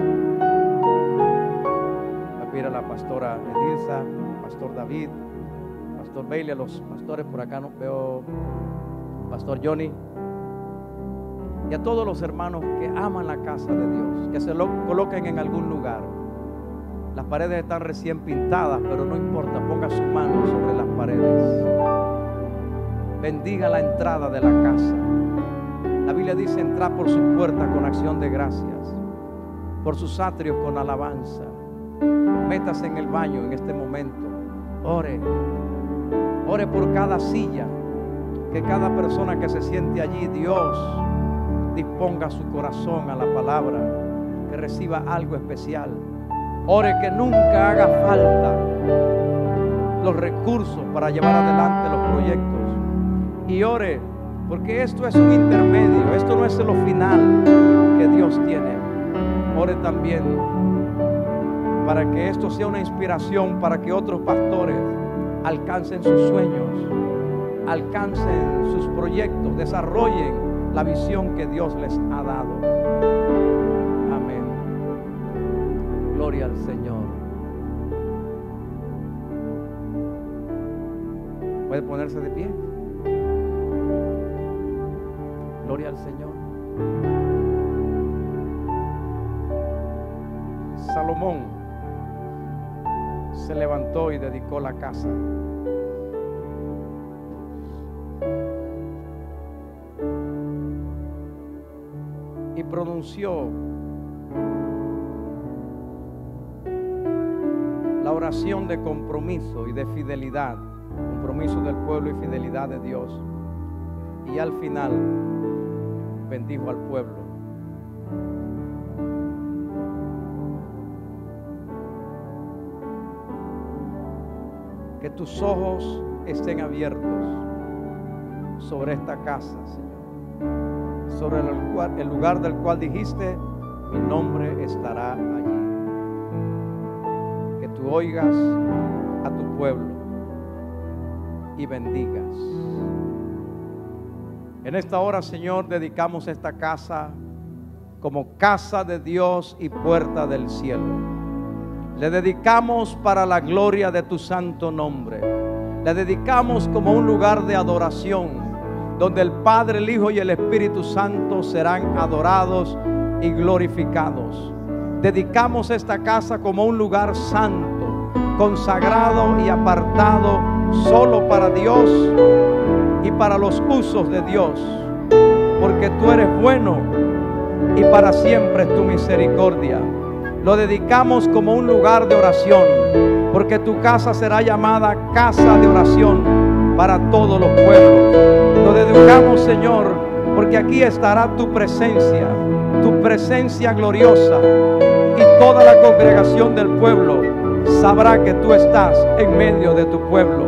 Voy a pedir a la pastora Edilza, pastor David, pastor Bailey, a los pastores por acá, no veo, pastor Johnny, y a todos los hermanos que aman la casa de Dios, que se lo coloquen en algún lugar. Las paredes están recién pintadas, pero no importa, ponga su mano sobre las paredes. Bendiga la entrada de la casa. La Biblia dice: entrad por sus puertas con acción de gracias, por sus atrios con alabanza. Métase en el baño en este momento, ore. Ore por cada silla, que cada persona que se siente allí, Dios disponga su corazón a la palabra, que reciba algo especial. Ore que nunca haga falta los recursos para llevar adelante los proyectos. Y ore, porque esto es un intermedio, esto no es lo final que Dios tiene. Ore también para que esto sea una inspiración para que otros pastores alcancen sus sueños, alcancen sus proyectos, desarrollen la visión que Dios les ha dado. Amén. Gloria al Señor. ¿Puede ponerse de pie? Gloria al Señor. Salomón se levantó y dedicó la casa. y pronunció la oración de compromiso y de fidelidad, compromiso del pueblo y fidelidad de Dios. Y al final bendijo al pueblo. Que tus ojos estén abiertos sobre esta casa, Señor, sobre el lugar, el lugar del cual dijiste, mi nombre estará allí. Que tú oigas a tu pueblo y bendigas. En esta hora, Señor, dedicamos esta casa como casa de Dios y puerta del cielo. Le dedicamos para la gloria de tu santo nombre. Le dedicamos como un lugar de adoración, donde el Padre, el Hijo y el Espíritu Santo serán adorados y glorificados. Dedicamos esta casa como un lugar santo, consagrado y apartado solo para Dios y para los usos de Dios, porque tú eres bueno y para siempre es tu misericordia. Lo dedicamos como un lugar de oración, porque tu casa será llamada casa de oración para todos los pueblos. Lo dedicamos, Señor, porque aquí estará tu presencia, tu presencia gloriosa, y toda la congregación del pueblo sabrá que tú estás en medio de tu pueblo.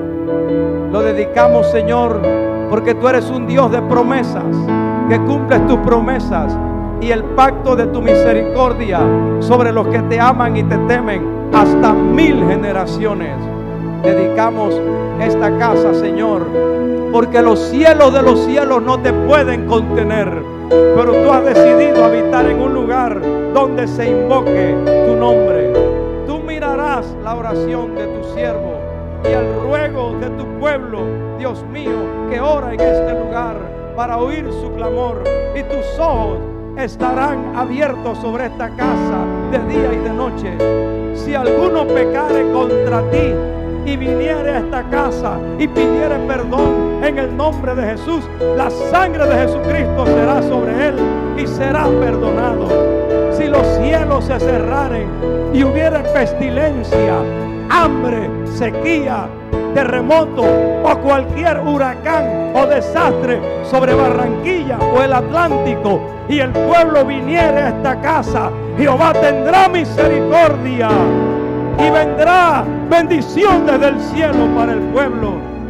Lo dedicamos, Señor, porque tú eres un Dios de promesas, que cumples tus promesas y el pacto de tu misericordia sobre los que te aman y te temen hasta mil generaciones. Dedicamos esta casa, Señor, porque los cielos de los cielos no te pueden contener, pero tú has decidido habitar en un lugar donde se invoque tu nombre. Tú mirarás la oración de tu siervo y el ruego de tu pueblo, Dios mío, que ora en este lugar para oír su clamor, y tus ojos estarán abiertos sobre esta casa de día y de noche. Si alguno pecare contra ti y viniere a esta casa y pidiere perdón en el nombre de Jesús, la sangre de Jesucristo será sobre él y será perdonado. Si los cielos se cerraren y hubiere pestilencia, hambre, sequía, terremoto o cualquier huracán o desastre sobre Barranquilla o el Atlántico, y el pueblo viniere a esta casa, Jehová tendrá misericordia y vendrá bendición desde el cielo para el pueblo.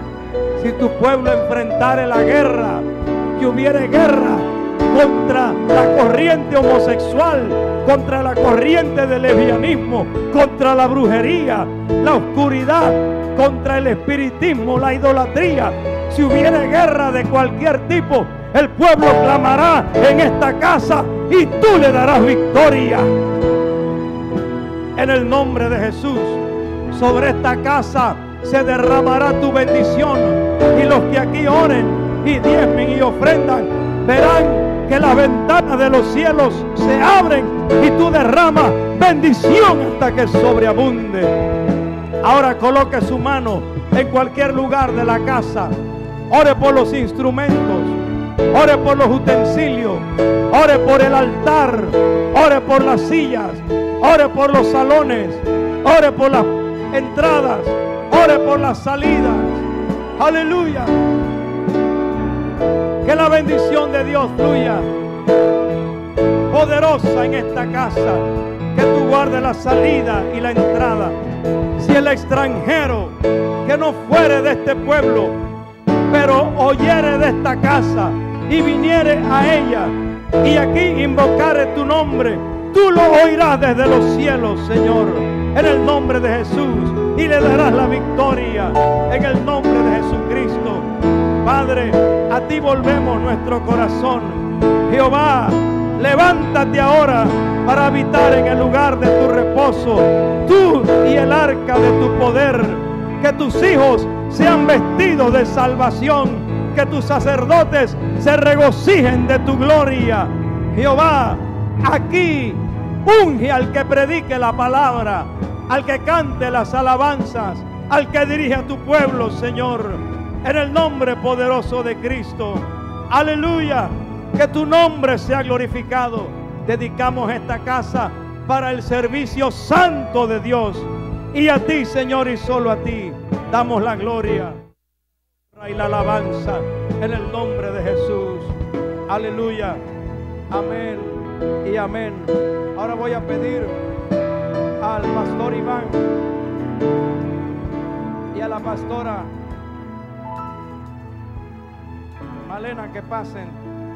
Si tu pueblo enfrentare la guerra, que hubiere guerra contra la corriente homosexual, contra la corriente del lesbianismo, contra la brujería, la oscuridad, contra el espiritismo, la idolatría, si hubiere guerra de cualquier tipo, el pueblo clamará en esta casa y tú le darás victoria. En el nombre de Jesús, sobre esta casa se derramará tu bendición, y los que aquí oren y diezmen y ofrendan verán que las ventanas de los cielos se abren y tú derramas bendición hasta que sobreabunde. Ahora coloque su mano en cualquier lugar de la casa. Ore por los instrumentos, ore por los utensilios, ore por el altar, ore por las sillas, ore por los salones, ore por las entradas, ore por las salidas. Aleluya. Que la bendición de Dios fluya poderosa en esta casa. Que tú guardes la salida y la entrada. Si el extranjero que no fuere de este pueblo, pero oyere de esta casa y viniere a ella y aquí invocare tu nombre, tú lo oirás desde los cielos, Señor, en el nombre de Jesús, y le darás la victoria en el nombre de Jesucristo. Padre, a ti volvemos nuestro corazón. Jehová, levántate ahora para habitar en el lugar de tu reposo, tú y el arca de tu poder. Que tus hijos sean vestidos de salvación, que tus sacerdotes se regocijen de tu gloria. Jehová, aquí unge al que predique la palabra, al que cante las alabanzas, al que dirige a tu pueblo, Señor, en el nombre poderoso de Cristo. Aleluya. Que tu nombre sea glorificado. Dedicamos esta casa para el servicio santo de Dios. Y a ti, Señor, y solo a ti damos la gloria y la alabanza en el nombre de Jesús. Aleluya. Amén y amén. Ahora voy a pedir al pastor Iván y a la pastora Malena que pasen.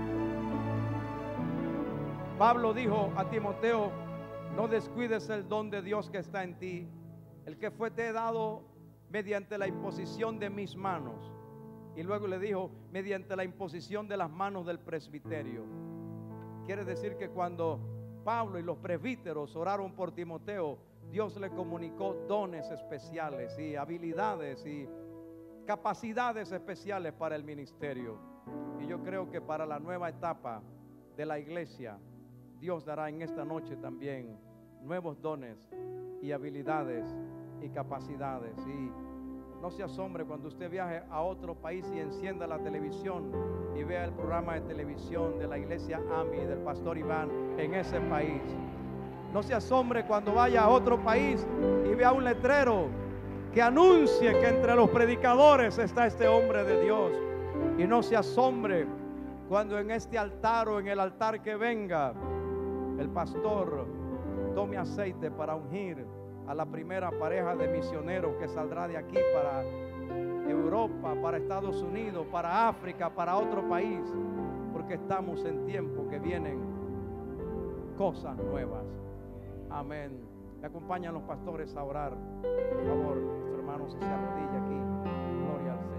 Pablo dijo a Timoteo: no descuides el don de Dios que está en ti, el que fue te dado mediante la imposición de mis manos. Y luego le dijo: mediante la imposición de las manos del presbiterio. Quiere decir que cuando Pablo y los presbíteros oraron por Timoteo, Dios le comunicó dones especiales y habilidades y capacidades especiales para el ministerio. Y yo creo que para la nueva etapa de la iglesia, Dios dará en esta noche también nuevos dones y habilidades y capacidades. Y no se asombre cuando usted viaje a otro país y encienda la televisión y vea el programa de televisión de la iglesia A M I, del pastor Iván en ese país. No se asombre cuando vaya a otro país y vea un letrero que anuncie que entre los predicadores está este hombre de Dios. Y no se asombre cuando en este altar o en el altar que venga, el pastor tome aceite para ungir a la primera pareja de misioneros que saldrá de aquí para Europa, para Estados Unidos, para África, para otro país, porque estamos en tiempo que vienen cosas nuevas. Amén. Me acompañan los pastores a orar. Por favor, nuestro hermano se arrodilla aquí. Gloria al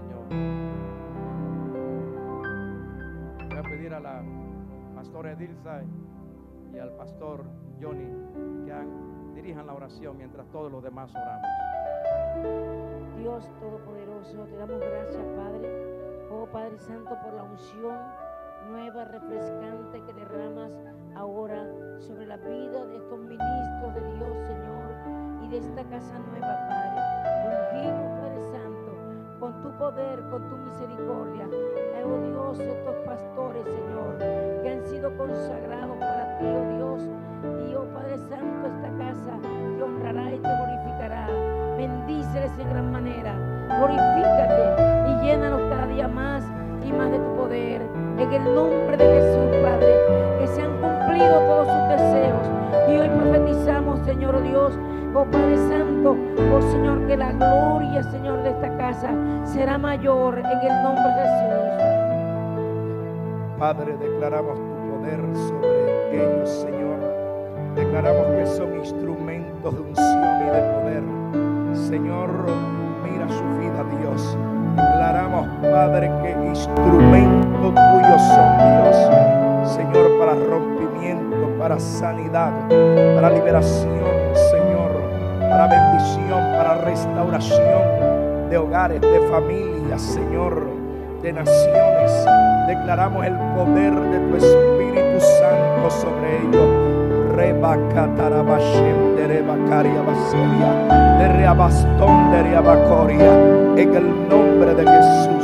Señor. Voy a pedir a la pastora Edilza y al pastor Johnny que han dirijan la oración mientras todos los demás oramos. Dios Todopoderoso, te damos gracias, Padre. Oh Padre Santo, por la unción nueva, refrescante que derramas ahora sobre la vida de estos ministros de Dios, Señor, y de esta casa nueva, Padre. Ungimos, Padre Santo, con tu poder, con tu misericordia. Oh Dios, estos pastores, Señor, que han sido consagrados para ti, oh Dios. Y oh Padre Santo, esta casa te honrará y te glorificará. Bendíceles en gran manera. Glorifícate y llénanos cada día más y más de tu poder. En el nombre de Jesús, Padre, que se han cumplido todos sus deseos. Y hoy profetizamos, Señor, oh Dios, oh Padre Santo, oh Señor, que la gloria, Señor, de esta casa será mayor en el nombre de Jesús. Padre, declaramos tu poder sobre ellos, Señor. Declaramos que son instrumentos de unción y de poder. Señor, mira su vida, Dios. Declaramos, Padre, que instrumentos tuyos son, Dios. Señor, para rompimiento, para sanidad, para liberación, Señor, para bendición, para restauración de hogares, de familias, Señor, de naciones. Declaramos el poder de tu Espíritu Santo sobre ellos. Reba catarabashem de rebacaria baseria, de reabastón de reabacoria, en el nombre de Jesús.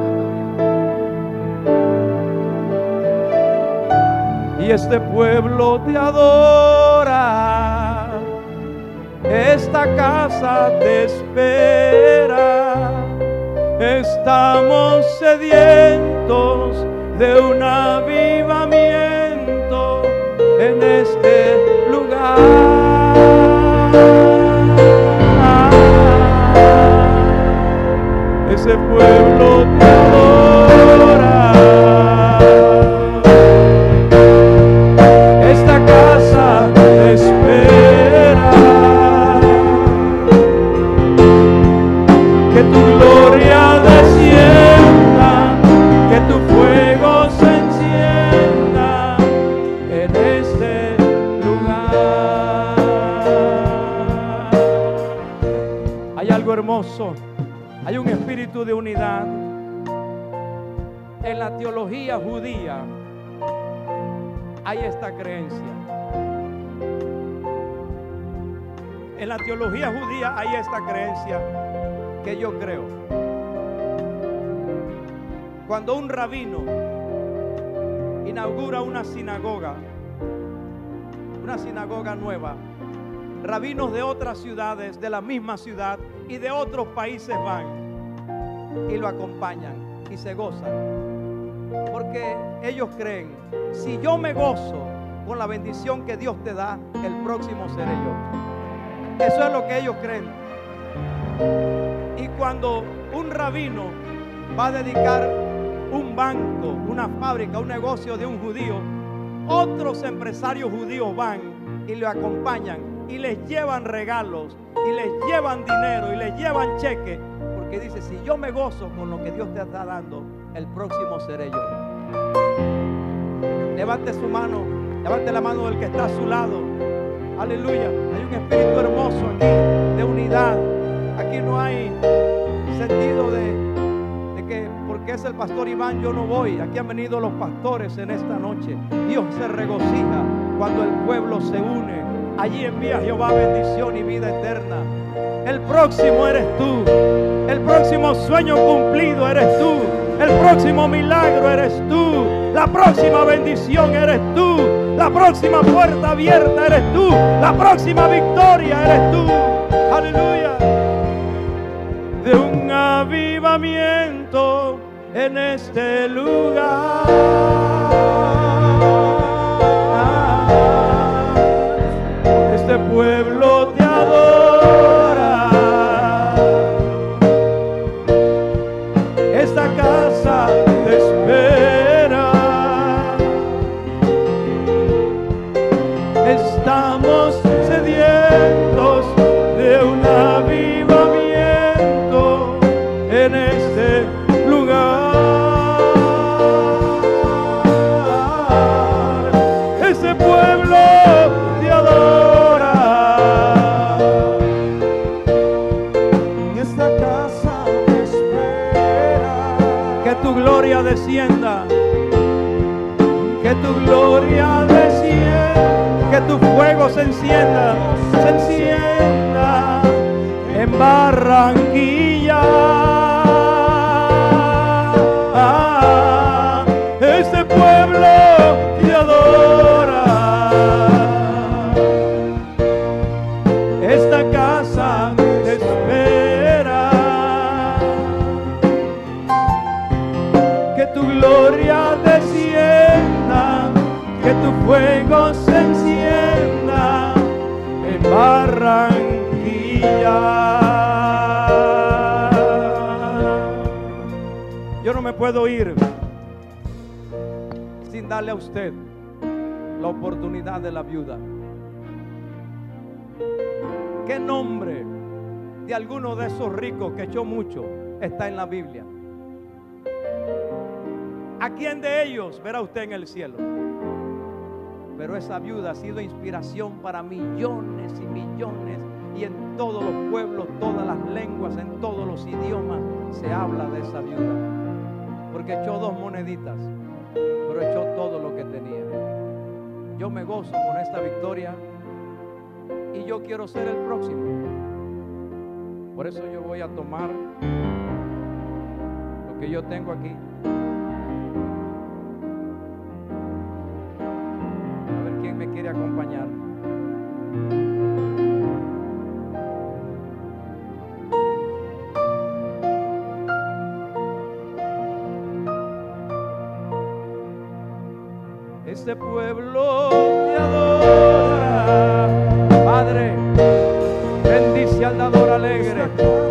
Y este pueblo te adora, esta casa te espera. Estamos sedientos de un avivamiento en este lugar. Ese pueblo te adora, esta casa te espera. Que tu gloria descienda, que tu fuego se encienda en este lugar. Hay algo hermoso, hay un espíritu de unidad. En la teología judía hay esta creencia. En la teología judía hay esta creencia que yo creo. Cuando un rabino inaugura una sinagoga, una sinagoga nueva. Rabinos de otras ciudades, de la misma ciudad y de otros países van y lo acompañan y se gozan, porque ellos creen, si yo me gozo con la bendición que Dios te da, el próximo seré yo. Eso es lo que ellos creen. Y cuando un rabino va a dedicar un banco, una fábrica, un negocio de un judío, otros empresarios judíos van y lo acompañan y les llevan regalos y les llevan dinero y les llevan cheques, porque dice, si yo me gozo con lo que Dios te está dando, el próximo seré yo. Levante su mano, levante la mano del que está a su lado. Aleluya. Hay un espíritu hermoso aquí de unidad. Aquí no hay sentido de, de que porque es el pastor Iván yo no voy. Aquí han venido los pastores en esta noche. Dios se regocija cuando el pueblo se une. Allí envía Jehová bendición y vida eterna. El próximo eres tú. El próximo sueño cumplido eres tú. El próximo milagro eres tú. La próxima bendición eres tú. La próxima puerta abierta eres tú. La próxima victoria eres tú. Aleluya. De un avivamiento en este lugar. Este pueblo te adora. Esta casa te espera. Estamos sedientos de un avivamiento en este lugar. Ese pueblo te adora. Esta casa te espera. Que tu gloria descienda. Que tu gloria descienda. Que tu fuego se encienda. Se encienda en Barranquilla. Ah, este pueblo te adora. Esta casa te espera. Que tu gloria descienda. Que tu fuego se encienda en Barranquilla. Yo no me puedo ir sin darle a usted la oportunidad de la viuda. ¿Qué nombre de alguno de esos ricos que echó mucho está en la Biblia? ¿A quién de ellos verá usted en el cielo? Pero esa viuda ha sido inspiración para millones y millones, y en todos los pueblos, todas las lenguas, en todos los idiomas se habla de esa viuda, porque echó dos moneditas, pero echó todo lo que tenía. Yo me gozo con esta victoria y yo quiero ser el próximo. Por eso yo voy a tomar lo que yo tengo aquí. ¿Quién me quiere acompañar? Este pueblo te adora. Padre, bendice al dador alegre.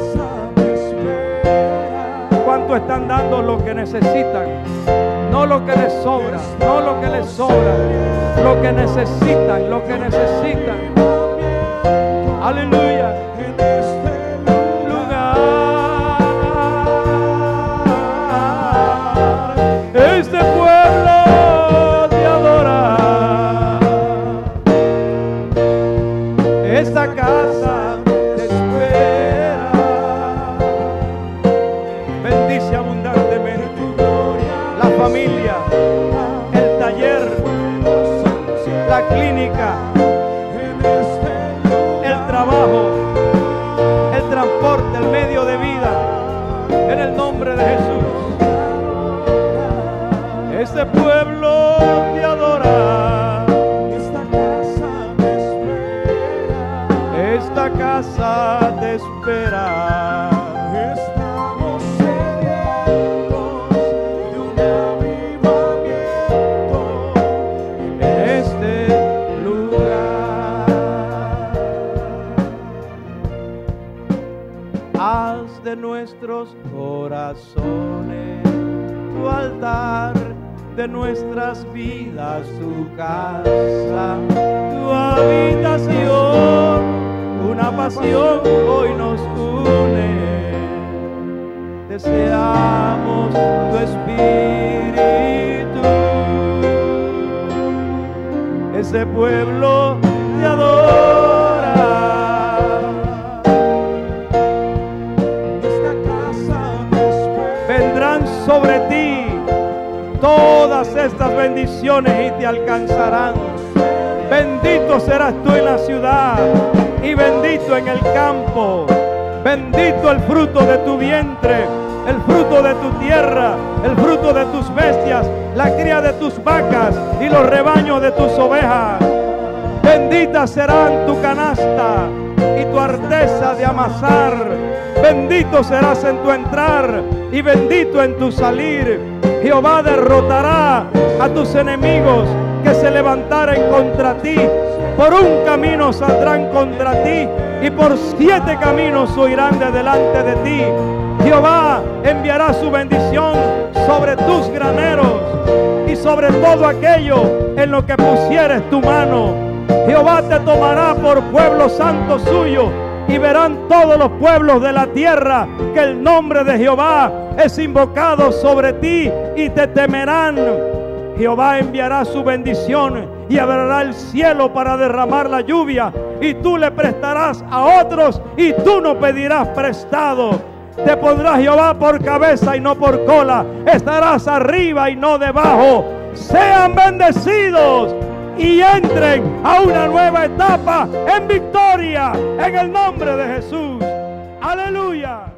¿Cuánto están dando lo que necesitan? No lo que les sobra, no lo que les sobra, lo que necesitan, lo que necesitan. Aleluya. En este lugar, este pueblo te adora. Esta casa te espera. Bendice abundantemente la familia, el taller, la clínica, el trabajo, el transporte, el medio de vida, en el nombre de Jesús. Este pueblo te adora. Esta casa te espera. Esta casa te espera. Estamos sedientos de un avivamiento En este lugar. Haz de nuestros corazones tu altar, de nuestras vidas tu casa, tu habitación. Una pasión hoy nos une. Deseamos tu espíritu. Ese pueblo te adora. Esta casa te espera. Vendrán sobre ti todas estas bendiciones y te alcanzarán. Bendito serás tú en la ciudad y bendito en el campo. Bendito el fruto de tu vientre, el fruto de tu tierra, el fruto de tus bestias, la cría de tus vacas y los rebaños de tus ovejas. Bendita serán tu canasta y tu arteza de amasar. Bendito serás en tu entrar y bendito en tu salir. Jehová derrotará a tus enemigos que se levantaren contra ti. Por un camino saldrán contra ti y por siete caminos huirán de delante de ti. Jehová enviará su bendición sobre tus graneros y sobre todo aquello en lo que pusieres tu mano. Jehová te tomará por pueblo santo suyo y verán todos los pueblos de la tierra que el nombre de Jehová es invocado sobre ti y te temerán. Jehová enviará su bendición y abrirá el cielo para derramar la lluvia, y tú le prestarás a otros y tú no pedirás prestado. Te pondrá Jehová por cabeza y no por cola, estarás arriba y no debajo. Sean bendecidos y entren a una nueva etapa en victoria en el nombre de Jesús. Aleluya.